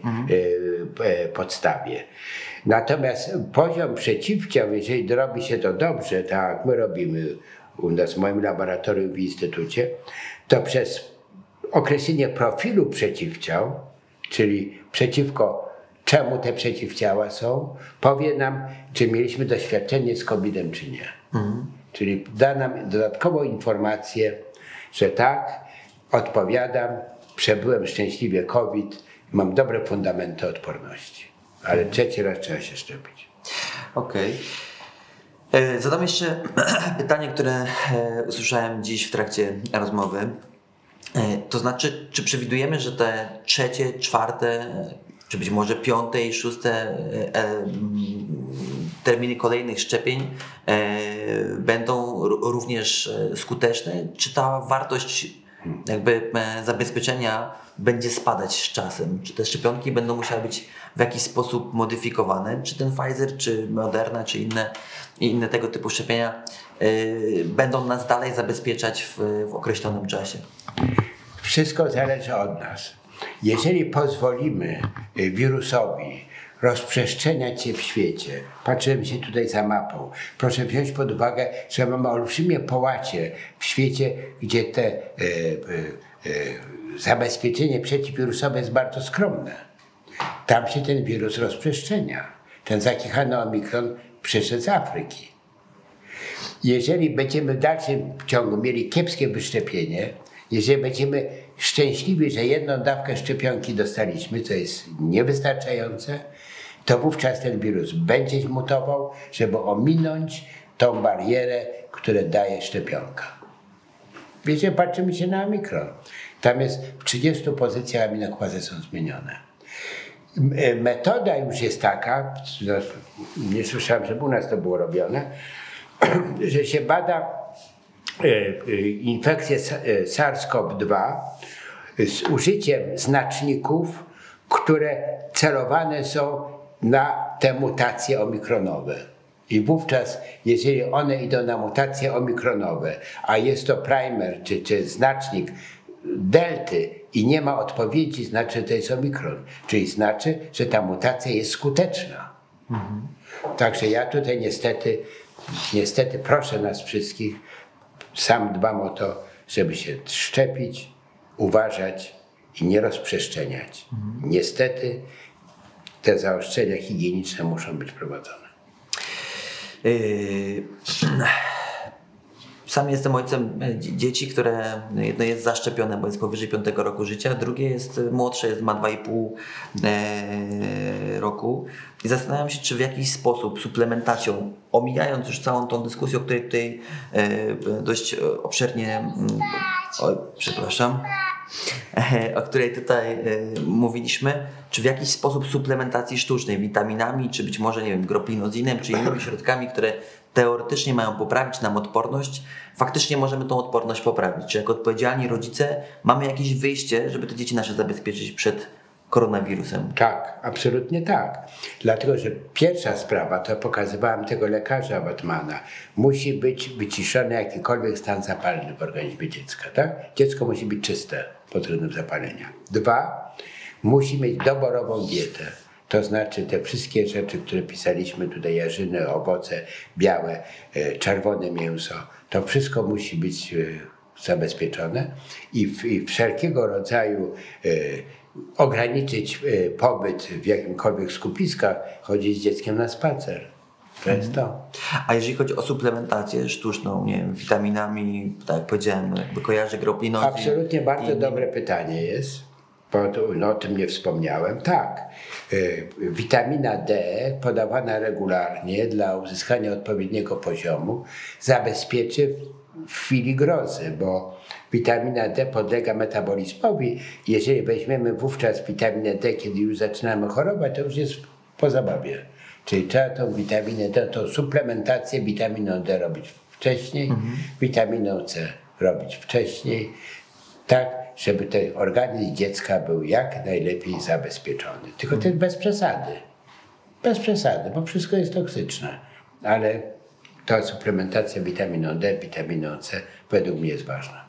podstawie. Natomiast poziom przeciwciał, jeżeli robi się to dobrze, tak jak my robimy u nas w moim laboratorium w instytucie, to przez określenie profilu przeciwciał, czyli przeciwko czemu te przeciwciała są, powie nam, czy mieliśmy doświadczenie z COVID-em, czy nie. Czyli da nam dodatkową informację, że tak, odpowiadam, przebyłem szczęśliwie COVID, mam dobre fundamenty odporności. Ale 3 raz trzeba się szczepić. Okej. Zadam jeszcze pytanie, które usłyszałem dziś w trakcie rozmowy. To znaczy, czy przewidujemy, że te 3., 4., czy być może 5. i 6. terminy kolejnych szczepień będą również skuteczne? Czy ta wartość jakby zabezpieczenia będzie spadać z czasem? Czy te szczepionki będą musiały być w jakiś sposób modyfikowane? Czy ten Pfizer, czy Moderna, czy inne tego typu szczepienia będą nas dalej zabezpieczać w określonym czasie? Wszystko zależy od nas. Jeżeli pozwolimy wirusowi rozprzestrzeniać się w świecie, patrzyłem się tutaj za mapą, proszę wziąć pod uwagę, że mamy olbrzymie połacie w świecie, gdzie te zabezpieczenie przeciwwirusowe jest bardzo skromne. Tam się ten wirus rozprzestrzenia. Ten zakichany omikron przyszedł z Afryki. Jeżeli będziemy w dalszym ciągu mieli kiepskie wyszczepienie, jeżeli będziemy szczęśliwi, że 1 dawkę szczepionki dostaliśmy, co jest niewystarczające, to wówczas ten wirus będzie mutował, żeby ominąć tą barierę, którą daje szczepionka. Wiecie, patrzymy się na omikron. Tam jest w 30 pozycjach aminokwazy są zmienione. Metoda już jest taka, nie słyszałem, żeby u nas to było robione, że się bada infekcję SARS-CoV-2 z użyciem znaczników, które celowane są na te mutacje omikronowe. I wówczas, jeżeli one idą na mutacje omikronowe, a jest to primer czy znacznik delty i nie ma odpowiedzi, znaczy, że to jest omikron. Czyli znaczy, że ta mutacja jest skuteczna. Także ja tutaj niestety proszę nas wszystkich, sam dbam o to, żeby się szczepić, uważać i nie rozprzestrzeniać. Niestety te zaostrzenia higieniczne muszą być prowadzone. Sam jestem ojcem dzieci, które jedno jest zaszczepione, bo jest powyżej 5 roku życia, drugie jest młodsze, ma 2,5 roku. I zastanawiam się, czy w jakiś sposób suplementacją, omijając już całą tą dyskusję, o której tutaj dość obszernie... Oj, przepraszam. o której tutaj mówiliśmy, czy w jakiś sposób suplementacji sztucznej, witaminami, czy być może, nie wiem, gropinozinem, czy innymi środkami, które teoretycznie mają poprawić nam odporność, faktycznie możemy tą odporność poprawić? Czy jako odpowiedzialni rodzice mamy jakieś wyjście, żeby te dzieci nasze zabezpieczyć przed koronawirusem? Tak, absolutnie tak. Dlatego, że pierwsza sprawa, to pokazywałem tego lekarza Batmana, musi być wyciszony jakikolwiek stan zapalny w organizmie dziecka. Tak? Dziecko musi być czyste pod względem zapalenia. 2, musi mieć doborową dietę. To znaczy te wszystkie rzeczy, które pisaliśmy tutaj, jarzyny, owoce białe, czerwone mięso, to wszystko musi być zabezpieczone i wszelkiego rodzaju ograniczyć pobyt w jakimkolwiek skupiskach, chodzić z dzieckiem na spacer. To jest to. A jeżeli chodzi o suplementację sztuczną, nie wiem, witaminami, tak jak powiedziałem, jakby kojarzę gropinozin. Absolutnie bardzo dobre pytanie jest, bo o tym nie wspomniałem. Tak, witamina D podawana regularnie dla uzyskania odpowiedniego poziomu zabezpieczy w chwili grozy, bo witamina D podlega metabolizmowi. Jeżeli weźmiemy wówczas witaminę D, kiedy już zaczynamy chorować, to już jest po zabawie. Czyli trzeba tą witaminę D, tą suplementację witaminą D robić wcześniej, witaminą C robić wcześniej, tak, żeby ten organizm dziecka był jak najlepiej zabezpieczony. Tylko to jest bez przesady. Bez przesady, bo wszystko jest toksyczne. Ale ta suplementacja witaminą D, witaminą C według mnie jest ważna.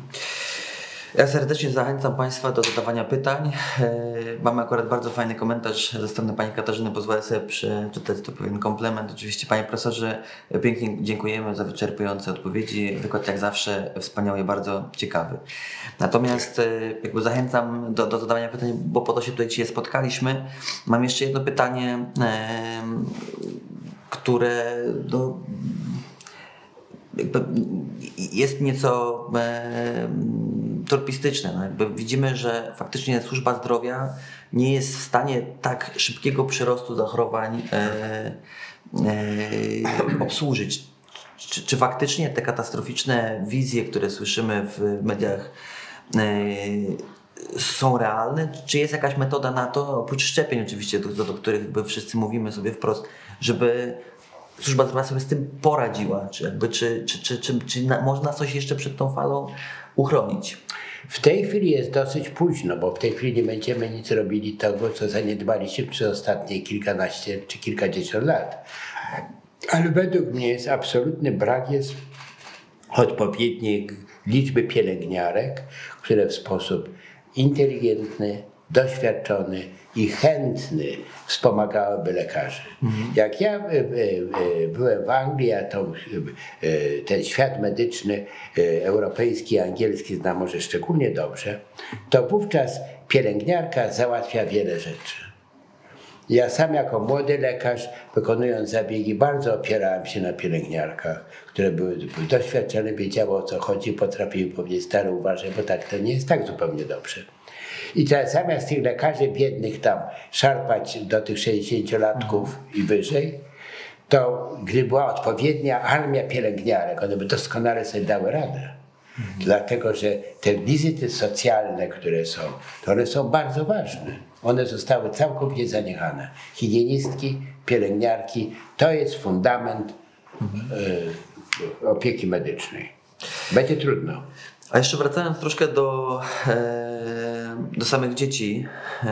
Ja serdecznie zachęcam Państwa do zadawania pytań. Mamy akurat bardzo fajny komentarz ze strony Pani Katarzyny. Pozwolę sobie przeczytać to pewien komplement. Oczywiście Panie Profesorze, pięknie dziękujemy za wyczerpujące odpowiedzi. Wykład jak zawsze wspaniały i bardzo ciekawy. Natomiast jakby zachęcam do zadawania pytań, bo po to się tutaj dzisiaj spotkaliśmy. Mam jeszcze jedno pytanie, które jest nieco torpistyczne. No jakby widzimy, że faktycznie służba zdrowia nie jest w stanie tak szybkiego przyrostu zachorowań obsłużyć. Czy faktycznie te katastroficzne wizje, które słyszymy w mediach, są realne? Czy jest jakaś metoda na to, oprócz szczepień oczywiście, do których jakby wszyscy mówimy sobie wprost, żeby służba zdrowia sobie z tym poradziła? Czy można coś jeszcze przed tą falą uchronić? W tej chwili jest dosyć późno, bo w tej chwili nie będziemy nic robili tego, co zaniedbaliśmy przez ostatnie kilkanaście czy kilkadziesiąt lat. Ale według mnie jest absolutny brak odpowiedniej liczby pielęgniarek, które w sposób inteligentny, doświadczony i chętny wspomagałyby lekarzy. Jak ja byłem w Anglii, a ten świat medyczny europejski, angielski znam może szczególnie dobrze, to wówczas pielęgniarka załatwia wiele rzeczy. Ja sam jako młody lekarz, wykonując zabiegi, bardzo opierałem się na pielęgniarkach, które były doświadczone, wiedziały, o co chodzi, potrafiły powiedzieć: stary, uważaj, bo tak to nie jest tak zupełnie dobrze. I teraz zamiast tych lekarzy biednych tam szarpać do tych 60-latków i wyżej, to gdy była odpowiednia armia pielęgniarek, one by doskonale sobie dały radę. Dlatego, że te wizyty socjalne, które są, to one są bardzo ważne. One zostały całkowicie zaniechane. Higienistki, pielęgniarki, to jest fundament opieki medycznej. Będzie trudno. A jeszcze wracając troszkę do samych dzieci,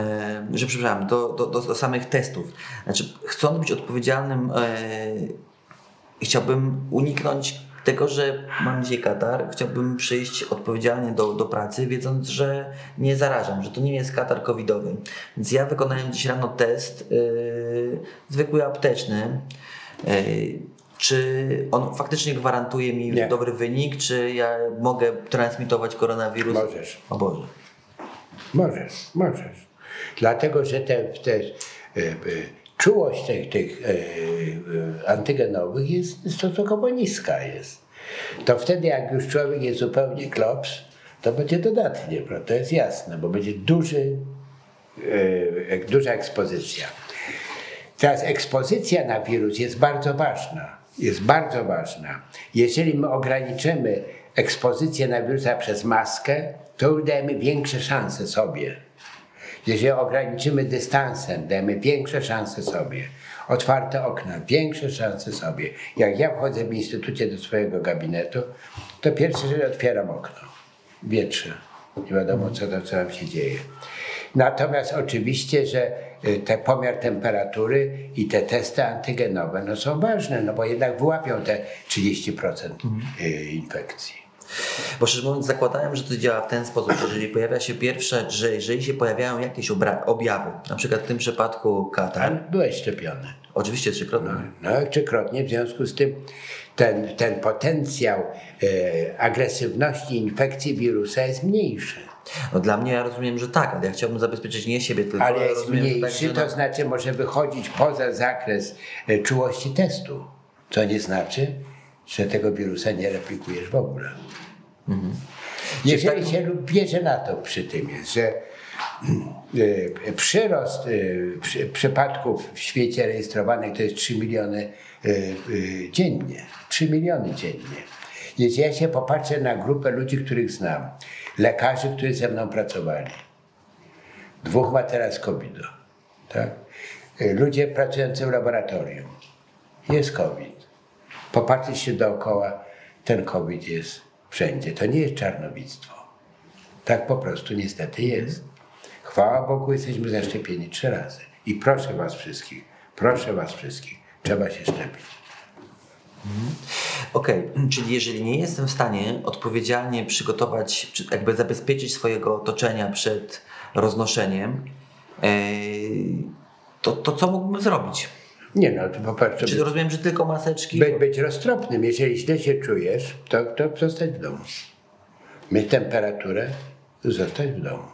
do samych testów. Znaczy, chcąc być odpowiedzialnym, chciałbym uniknąć tego, że mam dzisiaj katar, chciałbym przyjść odpowiedzialnie do pracy, wiedząc, że nie zarażam, że to nie jest katar covidowy. Więc ja wykonałem dziś rano test zwykły apteczny. Czy on faktycznie gwarantuje mi dobry wynik, czy ja mogę transmitować koronawirus? Możesz. O Boże. Możesz. Dlatego, że czułość tych antygenowych jest stosunkowo niska. To wtedy, jak już człowiek jest zupełnie klops, to będzie dodatnie, to jest jasne, bo będzie duża ekspozycja. Teraz ekspozycja na wirus jest bardzo ważna. Jeżeli my ograniczymy ekspozycję na wirusa przez maskę, to już dajemy większe szanse sobie. Jeżeli ograniczymy dystansem, dajemy większe szanse sobie. Otwarte okna, większe szanse sobie. Jak ja wchodzę w instytucie do swojego gabinetu, to pierwsze, że otwieram okno. Wietrze. Nie wiadomo, co tam się dzieje. Natomiast oczywiście, że ten pomiar temperatury i te testy antygenowe no są ważne, no bo jednak wyłapią te 30% infekcji. Bo szczerze mówiąc zakładałem, że to działa w ten sposób, że jeżeli pojawia się pierwsze, że jeżeli się pojawiają jakieś objawy, na przykład w tym przypadku katar. Ale byłeś szczepiony. Oczywiście trzykrotnie. No trzykrotnie, w związku z tym ten potencjał agresywności infekcji wirusa jest mniejszy. No dla mnie ja rozumiem, że tak, ale ja chciałbym zabezpieczyć nie siebie, tylko Ale jest rozumiem, mniejszy, że tak, to znaczy może wychodzić poza zakres czułości testu. Co nie znaczy, że tego wirusa nie replikujesz w ogóle. Jeżeli się bierze na to przy tym jest, że przyrost przypadków w świecie rejestrowanych to jest 3 miliony dziennie. 3 miliony dziennie. Jeśli ja się popatrzę na grupę ludzi, których znam, lekarzy, którzy ze mną pracowali, 2 ma teraz COVID, tak? Ludzie pracujący w laboratorium, jest COVID. Popatrzeć się dookoła, ten COVID jest wszędzie. To nie jest czarnowictwo. Tak po prostu niestety jest. Chwała Bogu, jesteśmy zaszczepieni 3 razy. I proszę was wszystkich, trzeba się szczepić. Okej, czyli jeżeli nie jestem w stanie odpowiedzialnie przygotować, czy jakby zabezpieczyć swojego otoczenia przed roznoszeniem, to co mógłbym zrobić? Nie no, to popatrz. Czy rozumiem, że tylko maseczki? Być roztropnym. Jeżeli źle się czujesz, to zostać w domu. Mieć temperaturę, zostać w domu.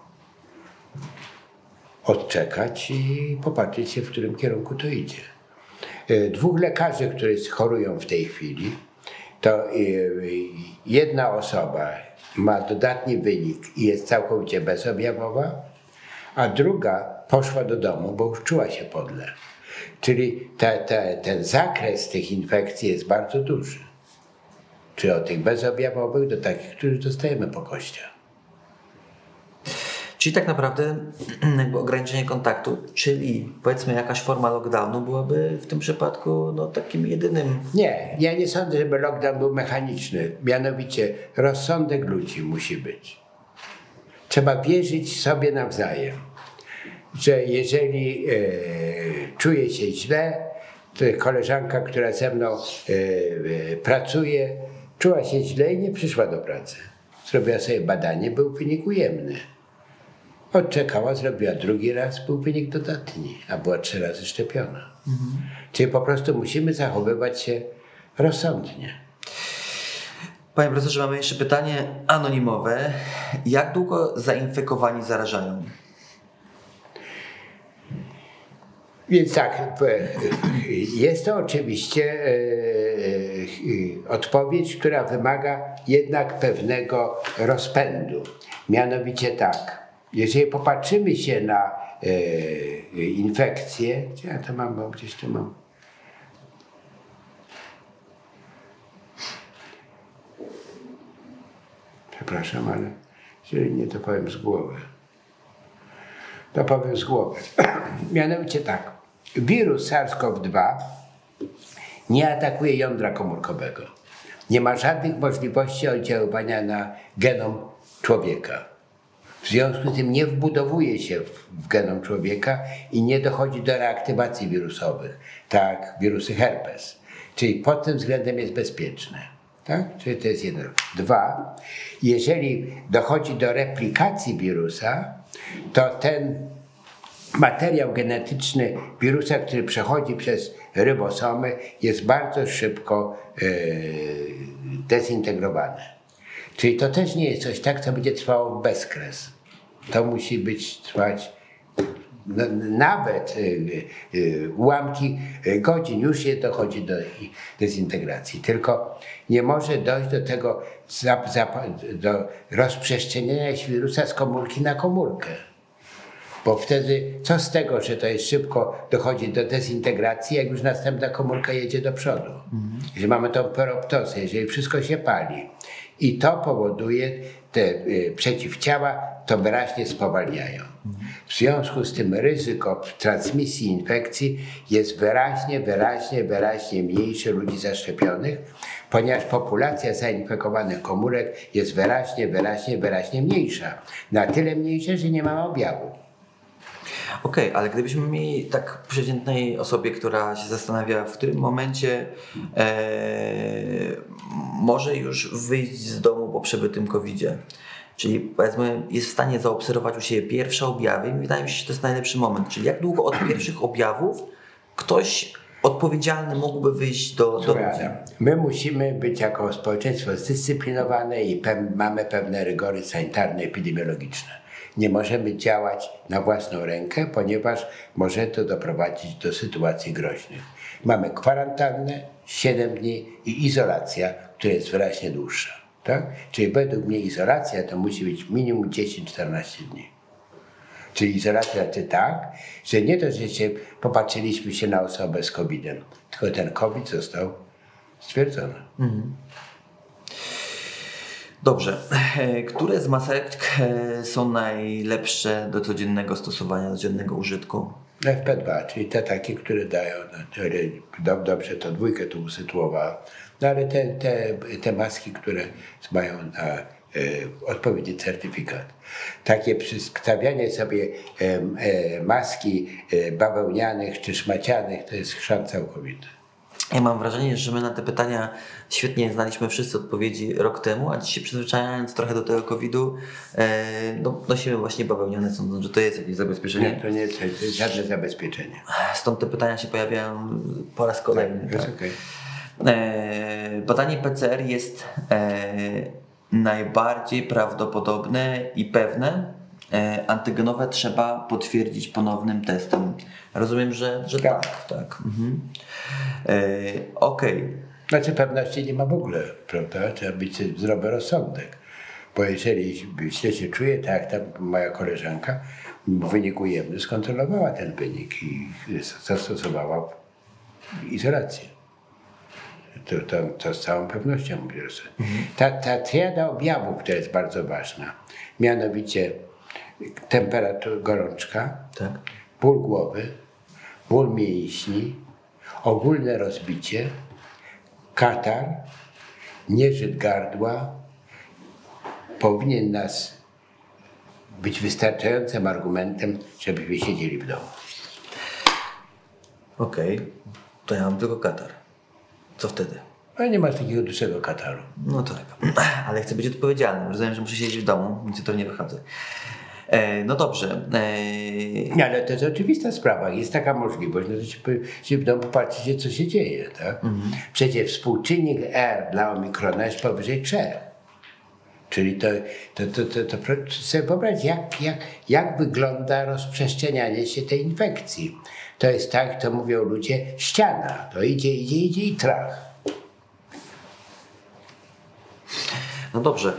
Odczekać i popatrzeć się, w którym kierunku to idzie. 2 lekarzy, którzy chorują w tej chwili, to jedna osoba ma dodatni wynik i jest całkowicie bezobjawowa, a druga poszła do domu, bo już czuła się podle. Czyli ten zakres tych infekcji jest bardzo duży. Czy od tych bezobjawowych do takich, których dostajemy po kościach. Czyli tak naprawdę jakby ograniczenie kontaktu, czyli powiedzmy jakaś forma lockdownu byłaby w tym przypadku no, takim jedynym... Nie, ja nie sądzę, żeby lockdown był mechaniczny. Mianowicie rozsądek ludzi musi być. Trzeba wierzyć sobie nawzajem, że jeżeli czuję się źle, to koleżanka, która ze mną pracuje, czuła się źle i nie przyszła do pracy. Zrobiła sobie badanie, był wynik ujemny. Odczekała, zrobiła drugi raz, był wynik dodatni, a była 3 razy szczepiona. Czyli po prostu musimy zachowywać się rozsądnie. Panie profesorze, mamy jeszcze pytanie anonimowe. Jak długo zainfekowani zarażają? Więc tak, jest to oczywiście odpowiedź, która wymaga jednak pewnego rozpędu. Mianowicie tak, jeżeli popatrzymy się na infekcję, gdzie ja to mam, bo gdzieś tu mam. Przepraszam, ale jeżeli nie, to powiem z głowy. To powiem z głowy. Mianowicie tak, wirus SARS-CoV-2 nie atakuje jądra komórkowego. Nie ma żadnych możliwości oddziaływania na genom człowieka. W związku z tym nie wbudowuje się w genom człowieka i nie dochodzi do reaktywacji wirusowych, tak wirusy herpes. Czyli pod tym względem jest bezpieczne. Tak? Czyli to jest 1. 2. Jeżeli dochodzi do replikacji wirusa, to ten materiał genetyczny wirusa, który przechodzi przez rybosomy, jest bardzo szybko dezintegrowany. Czyli to też nie jest coś tak, co będzie trwało w bezkres. To musi trwać nawet ułamki godzin, już się dochodzi do dezintegracji. Tylko nie może dojść do tego, do rozprzestrzeniania się wirusa z komórki na komórkę. Bo wtedy co z tego, że to jest szybko dochodzi do dezintegracji, jak już następna komórka jedzie do przodu. Jeżeli mamy tą peroptozę, jeżeli wszystko się pali, I to powoduje, te przeciwciała to wyraźnie spowalniają. W związku z tym ryzyko transmisji infekcji jest wyraźnie mniejsze ludzi zaszczepionych, ponieważ populacja zainfekowanych komórek jest wyraźnie mniejsza. Na tyle mniejsza, że nie ma objawu. Okej, ale gdybyśmy mieli tak przeciętnej osobie, która się zastanawia, w którym momencie może już wyjść z domu po przebytym COVID-zie, czyli powiedzmy jest w stanie zaobserwować u siebie pierwsze objawy i wydaje mi się, że to jest najlepszy moment. Czyli jak długo od pierwszych objawów ktoś odpowiedzialny mógłby wyjść do ludzi? My musimy być jako społeczeństwo zdyscyplinowane i mamy pewne rygory sanitarno-epidemiologiczne. Nie możemy działać na własną rękę, ponieważ może to doprowadzić do sytuacji groźnych. Mamy kwarantannę, 7 dni i izolacja, która jest wyraźnie dłuższa. Tak? Czyli według mnie izolacja to musi być minimum 10-14 dni. Czyli izolacja znaczy tak, że nie to, że popatrzyliśmy się na osobę z COVID-em, tylko ten COVID został stwierdzony. Dobrze. Które z masek są najlepsze do codziennego stosowania, do codziennego użytku? FP2, czyli te takie, które dają, dobrze to dwójkę tu usytuowałem, no ale te maski, które mają odpowiedni certyfikat. Takie przystawianie sobie maski bawełnianych czy szmacianych to jest chrzan całkowity. Ja mam wrażenie, że my na te pytania świetnie znaliśmy wszyscy odpowiedzi rok temu, a dzisiaj przyzwyczajając trochę do tego COVID-u, nosimy właśnie bawełniane, sądząc, że to jest jakieś zabezpieczenie. Nie, to nie jest żadne zabezpieczenie. Stąd te pytania się pojawiają po raz kolejny. Tak, tak. okay. Badanie PCR jest najbardziej prawdopodobne i pewne. Antygenowe trzeba potwierdzić ponownym testem. Rozumiem, że tak. Okej. Znaczy pewności nie ma w ogóle, prawda? Trzeba być zdrowy rozsądek. Bo jeżeli źle się czuje, tak jak ta moja koleżanka w wyniku ujemnym skontrolowała ten wynik i zastosowała izolację. To z całą pewnością mówię. Ta triada objawów, która jest bardzo ważna, mianowicie temperatura, gorączka, tak. ból głowy, ból mięśni, ogólne rozbicie, katar, nieżyt gardła, powinien nas być wystarczającym argumentem, żebyśmy siedzieli w domu. Okej. To ja mam tylko katar. Co wtedy? Ale nie masz takiego dłuższego kataru. No tak, ale chcę być odpowiedzialny. Rozumiem, że muszę siedzieć w domu, więc ja to nie wychodzę. No dobrze. Nie, ale to jest oczywista sprawa. Jest taka możliwość, no to się w domu popatrzycie, co się dzieje. Tak? Przecież współczynnik R dla omikrona jest powyżej 3. Czyli to sobie wyobraź, jak wygląda rozprzestrzenianie się tej infekcji. To jest tak, to mówią ludzie, ściana. To idzie i trach. No dobrze.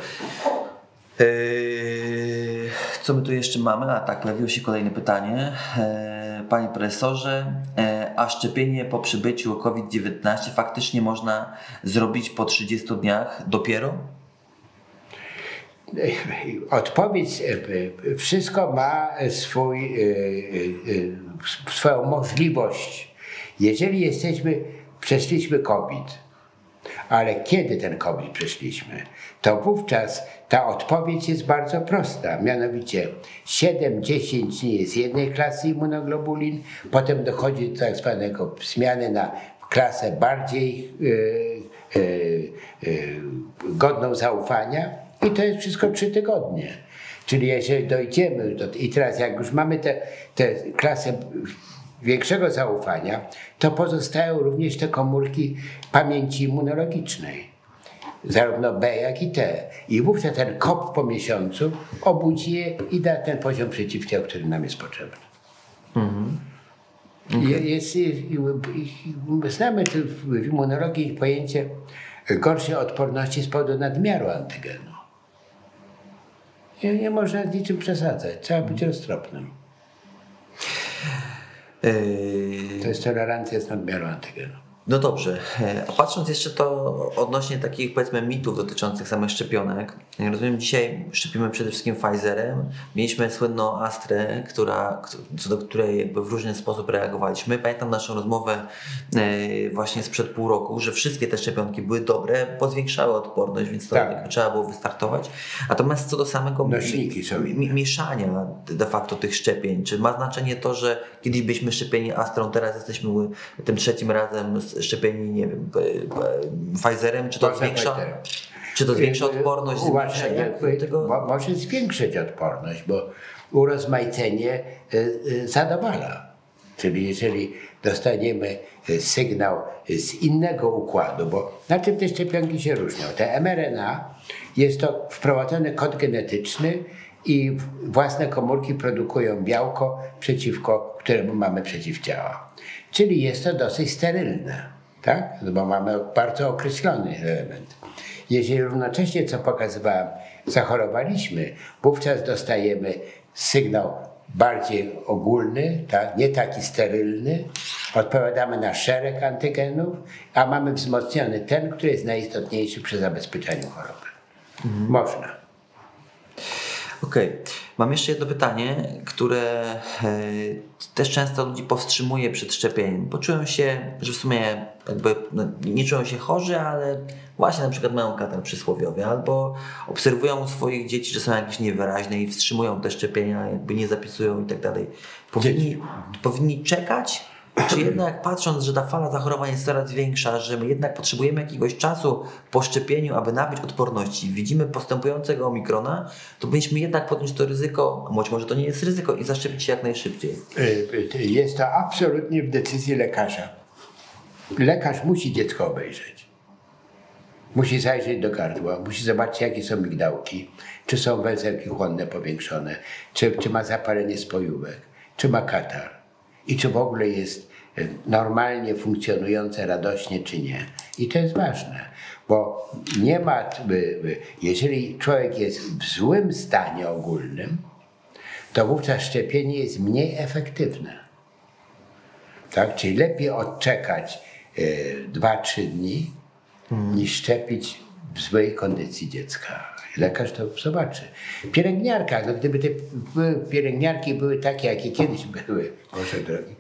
Co my tu jeszcze mamy? A tak, pojawiło się kolejne pytanie. Panie profesorze, a szczepienie po przybyciu COVID-19 faktycznie można zrobić po 30 dniach dopiero? Odpowiedź, wszystko ma swoją możliwość. Jeżeli przeszliśmy COVID, ale kiedy ten COVID przeszliśmy, to wówczas ta odpowiedź jest bardzo prosta. Mianowicie 7-10 dni jest jednej klasy immunoglobulin, potem dochodzi do tak zwanego zmiany na klasę bardziej godną zaufania i to jest wszystko 3 tygodnie. Czyli jeżeli dojdziemy i teraz jak już mamy tę klasę większego zaufania, to pozostają również te komórki pamięci immunologicznej, zarówno B, jak i T. I wówczas ten KOP po miesiącu obudzi je i da ten poziom przeciwciał, który nam jest potrzebny. Znamy w immunologii pojęcie gorszej odporności z powodu nadmiaru antygenu. Nie można z niczym przesadzać, trzeba być roztropnym. To jest tolerancja z nadmiaru antygenu. No dobrze, a patrząc jeszcze to odnośnie takich powiedzmy mitów dotyczących samych szczepionek, jak rozumiem dzisiaj szczepimy przede wszystkim Pfizerem, mieliśmy słynną Astrę, co do której jakby w różny sposób reagowaliśmy. Pamiętam naszą rozmowę właśnie sprzed pół roku, że wszystkie te szczepionki były dobre, bo zwiększały odporność, więc to jakby trzeba było wystartować. Natomiast co do samego mieszania de facto tych szczepień, czy ma znaczenie to, że kiedyś byliśmy szczepieni Astrą, teraz jesteśmy tym trzecim razem szczepieni, nie wiem, Pfizerem, czy to zwiększa odporność? Może zwiększyć odporność, bo urozmaicenie zadowala. Czyli jeżeli dostaniemy sygnał z innego układu, bo na czym te szczepionki się różnią? Te mRNA jest to wprowadzony kod genetyczny i własne komórki produkują białko, przeciwko któremu mamy przeciwciała. Czyli jest to dosyć sterylne, tak? Bo mamy bardzo określony element. Jeżeli równocześnie, co pokazywałem, zachorowaliśmy, wówczas dostajemy sygnał bardziej ogólny, tak? Nie taki sterylny. Odpowiadamy na szereg antygenów, a mamy wzmocniony ten, który jest najistotniejszy przy zabezpieczeniu choroby. Można. Okej. Mam jeszcze jedno pytanie, które też często ludzi powstrzymuje przed szczepieniem. Poczułem się, że w sumie jakby nie czują się chorzy, ale właśnie na przykład mają katar przysłowiowy, albo obserwują u swoich dzieci, że są jakieś niewyraźne i wstrzymują te szczepienia, jakby nie zapisują i tak dalej. Powinni czekać? Czy jednak patrząc, że ta fala zachorowań jest coraz większa, że my jednak potrzebujemy jakiegoś czasu po szczepieniu, aby nabyć odporności, widzimy postępującego omikrona, to powinniśmy jednak podjąć to ryzyko, a być może to nie jest ryzyko i zaszczepić się jak najszybciej. Jest to absolutnie w decyzji lekarza. Lekarz musi dziecko obejrzeć. Musi zajrzeć do gardła, musi zobaczyć, jakie są migdałki, czy są węzełki chłonne powiększone, czy ma zapalenie spojówek, czy ma katar. I czy w ogóle jest normalnie funkcjonujące radośnie, czy nie. I to jest ważne, bo nie ma, jeżeli człowiek jest w złym stanie ogólnym, to wówczas szczepienie jest mniej efektywne. Tak? Czyli lepiej odczekać 2-3 dni, niż szczepić w złej kondycji dziecka. Lekarz to zobaczy. Pielęgniarka, no gdyby te pielęgniarki były takie, jakie kiedyś były, Boże drogi,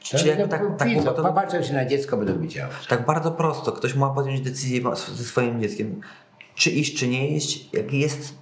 popatrzą się na dziecko, będą widziały. Tak bardzo prosto. Ktoś ma podjąć decyzję ze swoim dzieckiem, czy iść, czy nie iść, jak jest...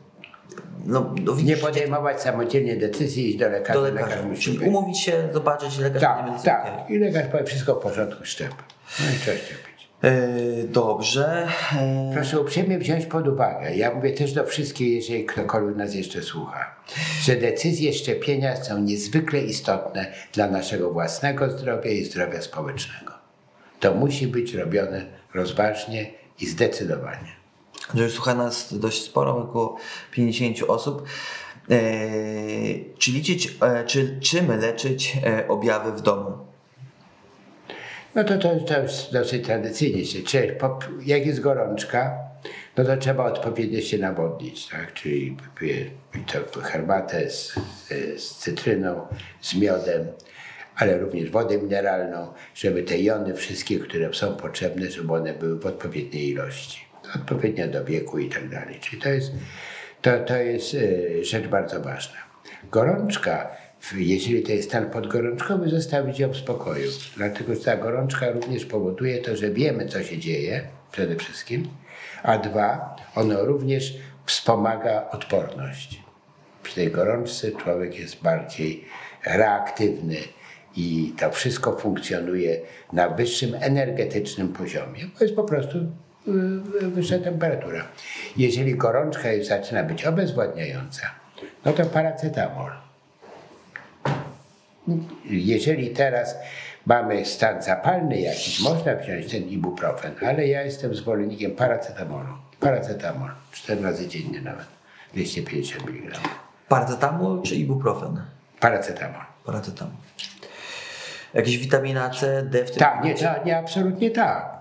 nie podejmować samodzielnie decyzji, iść do lekarza. Lekarz musi czyli umówić się, zobaczyć, lekarz tak. I lekarz powie, wszystko w porządku, szczep. No i trzeba szczepić. Dobrze. Proszę uprzejmie wziąć pod uwagę, ja mówię też do wszystkich, jeżeli ktokolwiek nas jeszcze słucha, że decyzje szczepienia są niezwykle istotne dla naszego własnego zdrowia i zdrowia społecznego. To musi być robione rozważnie i zdecydowanie. Że słucha nas dość sporo, około 50 osób. Czym leczyć objawy w domu? No to jest dosyć tradycyjnie. Jak jest gorączka, no to trzeba odpowiednio się nawodnić, tak? Czyli herbatę z cytryną, z miodem, ale również wodę mineralną, żeby te jony wszystkie, które są potrzebne, żeby one były w odpowiedniej ilości. Odpowiednio do wieku i tak dalej. Czyli to jest rzecz bardzo ważna. Gorączka, jeżeli to jest stan podgorączkowy, zostawić ją w spokoju. Dlatego, że ta gorączka również powoduje to, że wiemy, co się dzieje przede wszystkim, a dwa, ono również wspomaga odporność. Przy tej gorączce człowiek jest bardziej reaktywny i to wszystko funkcjonuje na wyższym energetycznym poziomie. To jest po prostu wyższa temperatura. Jeżeli gorączka już zaczyna być obezwładniająca, no to paracetamol. Jeżeli teraz mamy stan zapalny jakiś, można wziąć ten ibuprofen, ale ja jestem zwolennikiem paracetamolu. Paracetamol, 4 razy dziennie nawet, 250 mg. Paracetamol czy ibuprofen? Paracetamol. Paracetamol. Jakieś witamina C, D w tym? Tak, nie, absolutnie tak.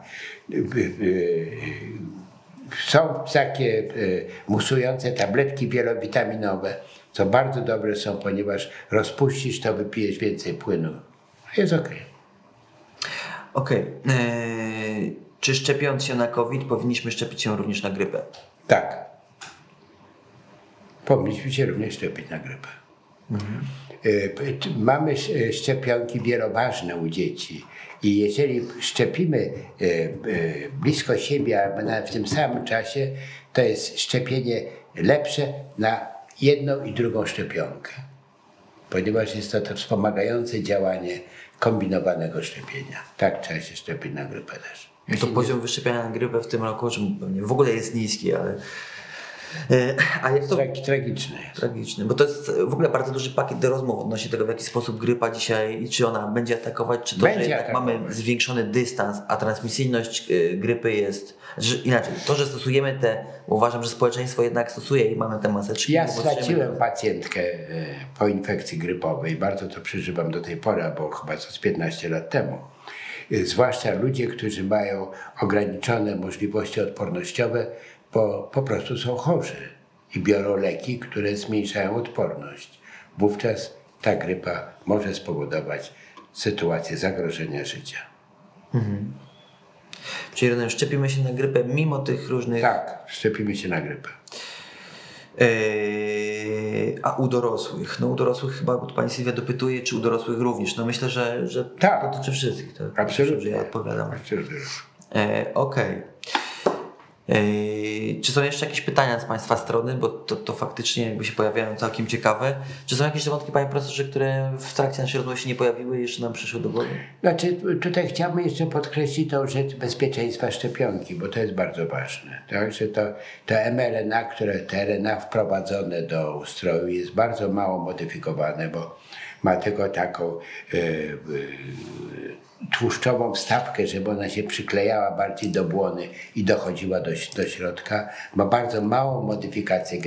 Są takie musujące tabletki wielowitaminowe, co bardzo dobre są, ponieważ rozpuścisz to, wypijesz więcej płynu. Jest okej. Okej. czy szczepiąc się na COVID powinniśmy szczepić się również na grypę? Tak. Powinniśmy się również szczepić na grypę. Mamy szczepionki wieloważne u dzieci i jeżeli szczepimy blisko siebie albo nawet w tym samym czasie, to jest szczepienie lepsze na jedną i drugą szczepionkę, ponieważ jest to wspomagające działanie kombinowanego szczepienia. Tak trzeba się szczepić na grypę też. To poziom wyszczepiania na grypę w tym roku pewnie w ogóle jest niski, ale... A jak to... Tragiczne jest. Tragiczny, bo to jest w ogóle bardzo duży pakiet do rozmów odnośnie tego, w jaki sposób grypa dzisiaj, czy ona będzie atakować, czy to, że jednak mamy zwiększony dystans, a transmisyjność grypy jest, inaczej, to, że stosujemy bo uważam, że społeczeństwo jednak stosuje i mamy te maseczki. Ja straciłem pacjentkę po infekcji grypowej, bardzo to przeżywam do tej pory, bo chyba co z 15 lat temu. Zwłaszcza ludzie, którzy mają ograniczone możliwości odpornościowe, bo po prostu są chorzy i biorą leki, które zmniejszają odporność. Wówczas ta grypa może spowodować sytuację zagrożenia życia. Czyli szczepimy się na grypę mimo tych różnych... Tak, szczepimy się na grypę. A u dorosłych? No u dorosłych chyba, bo pani Sylwia dopytuje, czy u dorosłych również. No myślę, że tak, dotyczy wszystkich. To absolutnie. Że ja odpowiadam. Absolutnie. Okej. Czy są jeszcze jakieś pytania z Państwa strony, bo to faktycznie jakby się pojawiają całkiem ciekawe. Czy są jakieś wątki, Panie Profesorze, które w trakcie naszej rozmowy się nie pojawiły i jeszcze nam przyszły do głowy? Znaczy, tutaj chciałbym jeszcze podkreślić tą rzecz bezpieczeństwa szczepionki, bo to jest bardzo ważne. Tak? Że to mRNA, te RNA wprowadzone do ustroju jest bardzo mało modyfikowane, bo ma tylko taką tłuszczową wstawkę, żeby ona się przyklejała bardziej do błony i dochodziła do środka. Ma bardzo małą modyfikację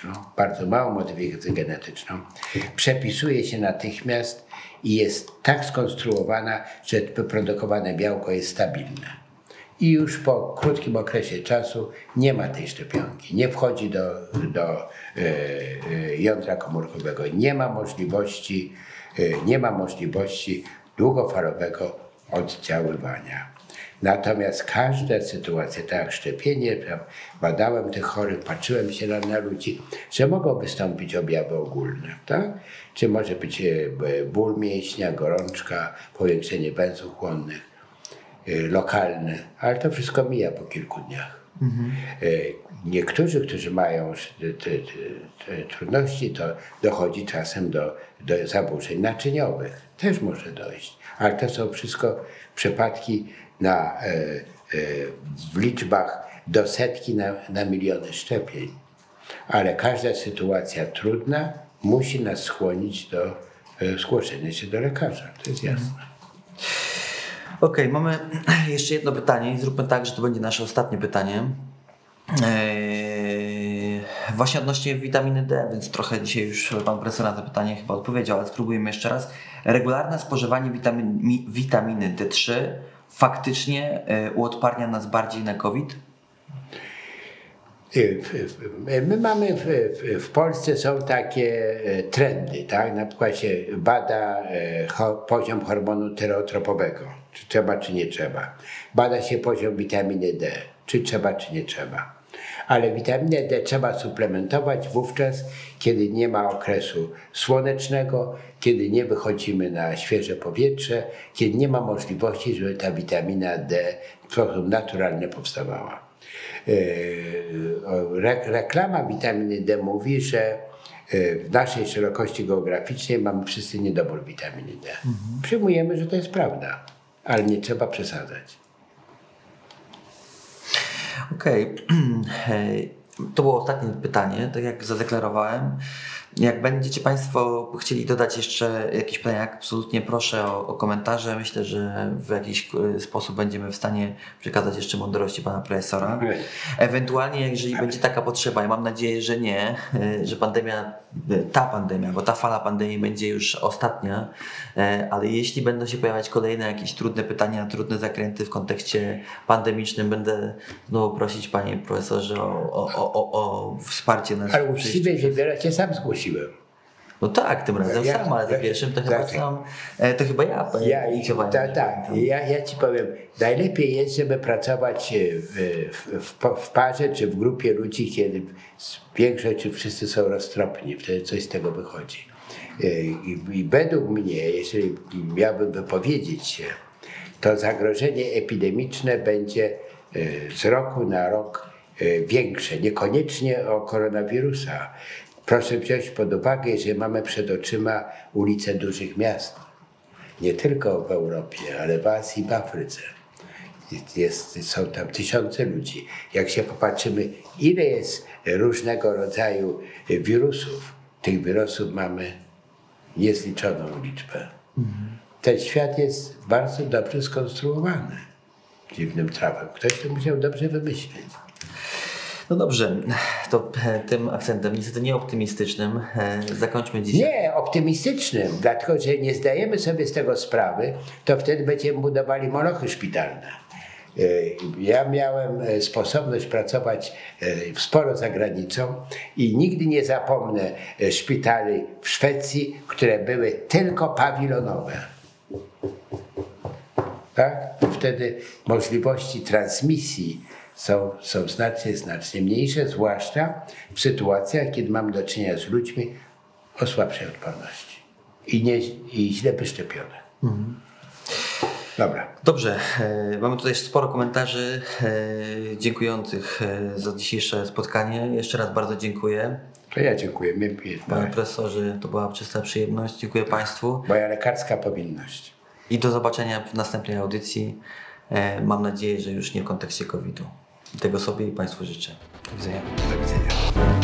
genetyczną. Przepisuje się natychmiast i jest tak skonstruowana, że wyprodukowane białko jest stabilne. I już po krótkim okresie czasu nie ma tej szczepionki. Nie wchodzi do jądra komórkowego. Nie ma możliwości długofalowego oddziaływania. Natomiast każda sytuacja, tak jak szczepienie, badałem tych chorych, patrzyłem się na ludzi, że mogą wystąpić objawy ogólne. Tak? Czy może być ból mięśnia, gorączka, powiększenie węzłów chłonnych, lokalne, ale to wszystko mija po kilku dniach. Niektórzy, którzy mają te trudności, to dochodzi czasem do zaburzeń naczyniowych. Też może dojść. Ale to są wszystko przypadki w liczbach do setki na miliony szczepień. Ale każda sytuacja trudna musi nas skłonić do zgłoszenia się do lekarza. To jest jasne. Okej, mamy jeszcze jedno pytanie i zróbmy tak, że to będzie nasze ostatnie pytanie. Właśnie odnośnie witaminy D, więc trochę dzisiaj już pan profesor na to pytanie chyba odpowiedział, ale spróbujemy jeszcze raz. Regularne spożywanie witaminy D3 faktycznie uodparnia nas bardziej na COVID? My mamy w Polsce są takie trendy, tak? Na przykład się bada poziom hormonu tyrotropowego, czy trzeba, czy nie trzeba. Bada się poziom witaminy D, czy trzeba, czy nie trzeba. Ale witaminę D trzeba suplementować wówczas, kiedy nie ma okresu słonecznego, kiedy nie wychodzimy na świeże powietrze, kiedy nie ma możliwości, żeby ta witamina D w sposób naturalny powstawała. Reklama witaminy D mówi, że w naszej szerokości geograficznej mamy wszyscy niedobór witaminy D. Przyjmujemy, że to jest prawda, ale nie trzeba przesadzać. Okej. To było ostatnie pytanie, tak jak zadeklarowałem. Jak będziecie Państwo chcieli dodać jeszcze jakieś pytania, absolutnie proszę o komentarze. Myślę, że w jakiś sposób będziemy w stanie przekazać jeszcze mądrości pana profesora. Ewentualnie, jeżeli będzie taka potrzeba, ja mam nadzieję, że nie, że ta pandemia, bo ta fala pandemii będzie już ostatnia, ale jeśli będą się pojawiać kolejne jakieś trudne pytania, trudne zakręty w kontekście pandemicznym, będę znowu prosić, panie profesorze, o wsparcie nas. Ale uczciwie się biorę, cię sam zgłosiłem. No tak, tym razem Ja- sam, ale za pierwszym to chyba tak. sam. To chyba ja. Ja ci powiem, najlepiej jest, żeby pracować w parze czy w grupie ludzi, kiedy większość czy wszyscy są roztropni, wtedy coś z tego wychodzi. I według mnie, jeżeli miałbym wypowiedzieć się, to zagrożenie epidemiczne będzie z roku na rok większe, niekoniecznie o koronawirusa. Proszę wziąć pod uwagę, że mamy przed oczyma ulice dużych miast. Nie tylko w Europie, ale w Azji i w Afryce. Są tam tysiące ludzi. Jak się popatrzymy, ile jest różnego rodzaju wirusów, tych wirusów mamy niezliczoną liczbę. Ten świat jest bardzo dobrze skonstruowany dziwnym trafem. Ktoś to musiał dobrze wymyślić. No dobrze, to tym akcentem, niestety nie optymistycznym, zakończmy dzisiaj. Nie, optymistycznym, dlatego że nie zdajemy sobie z tego sprawy, to wtedy będziemy budowali molochy szpitalne. Ja miałem sposobność pracować sporo za granicą i nigdy nie zapomnę szpitali w Szwecji, które były tylko pawilonowe. Tak? Wtedy możliwości transmisji są znacznie mniejsze, zwłaszcza w sytuacjach, kiedy mamy do czynienia z ludźmi o słabszej odporności i źle wyszczepionych. Dobra. Dobrze, mamy tutaj sporo komentarzy dziękujących za dzisiejsze spotkanie. Jeszcze raz bardzo dziękuję. To ja dziękuję. Panie profesorze, to była czysta przyjemność. Dziękuję Państwu. Moja lekarska powinność. I do zobaczenia w następnej audycji. Mam nadzieję, że już nie w kontekście COVID-u. Tego sobie i Państwu życzę. Do widzenia. Do widzenia.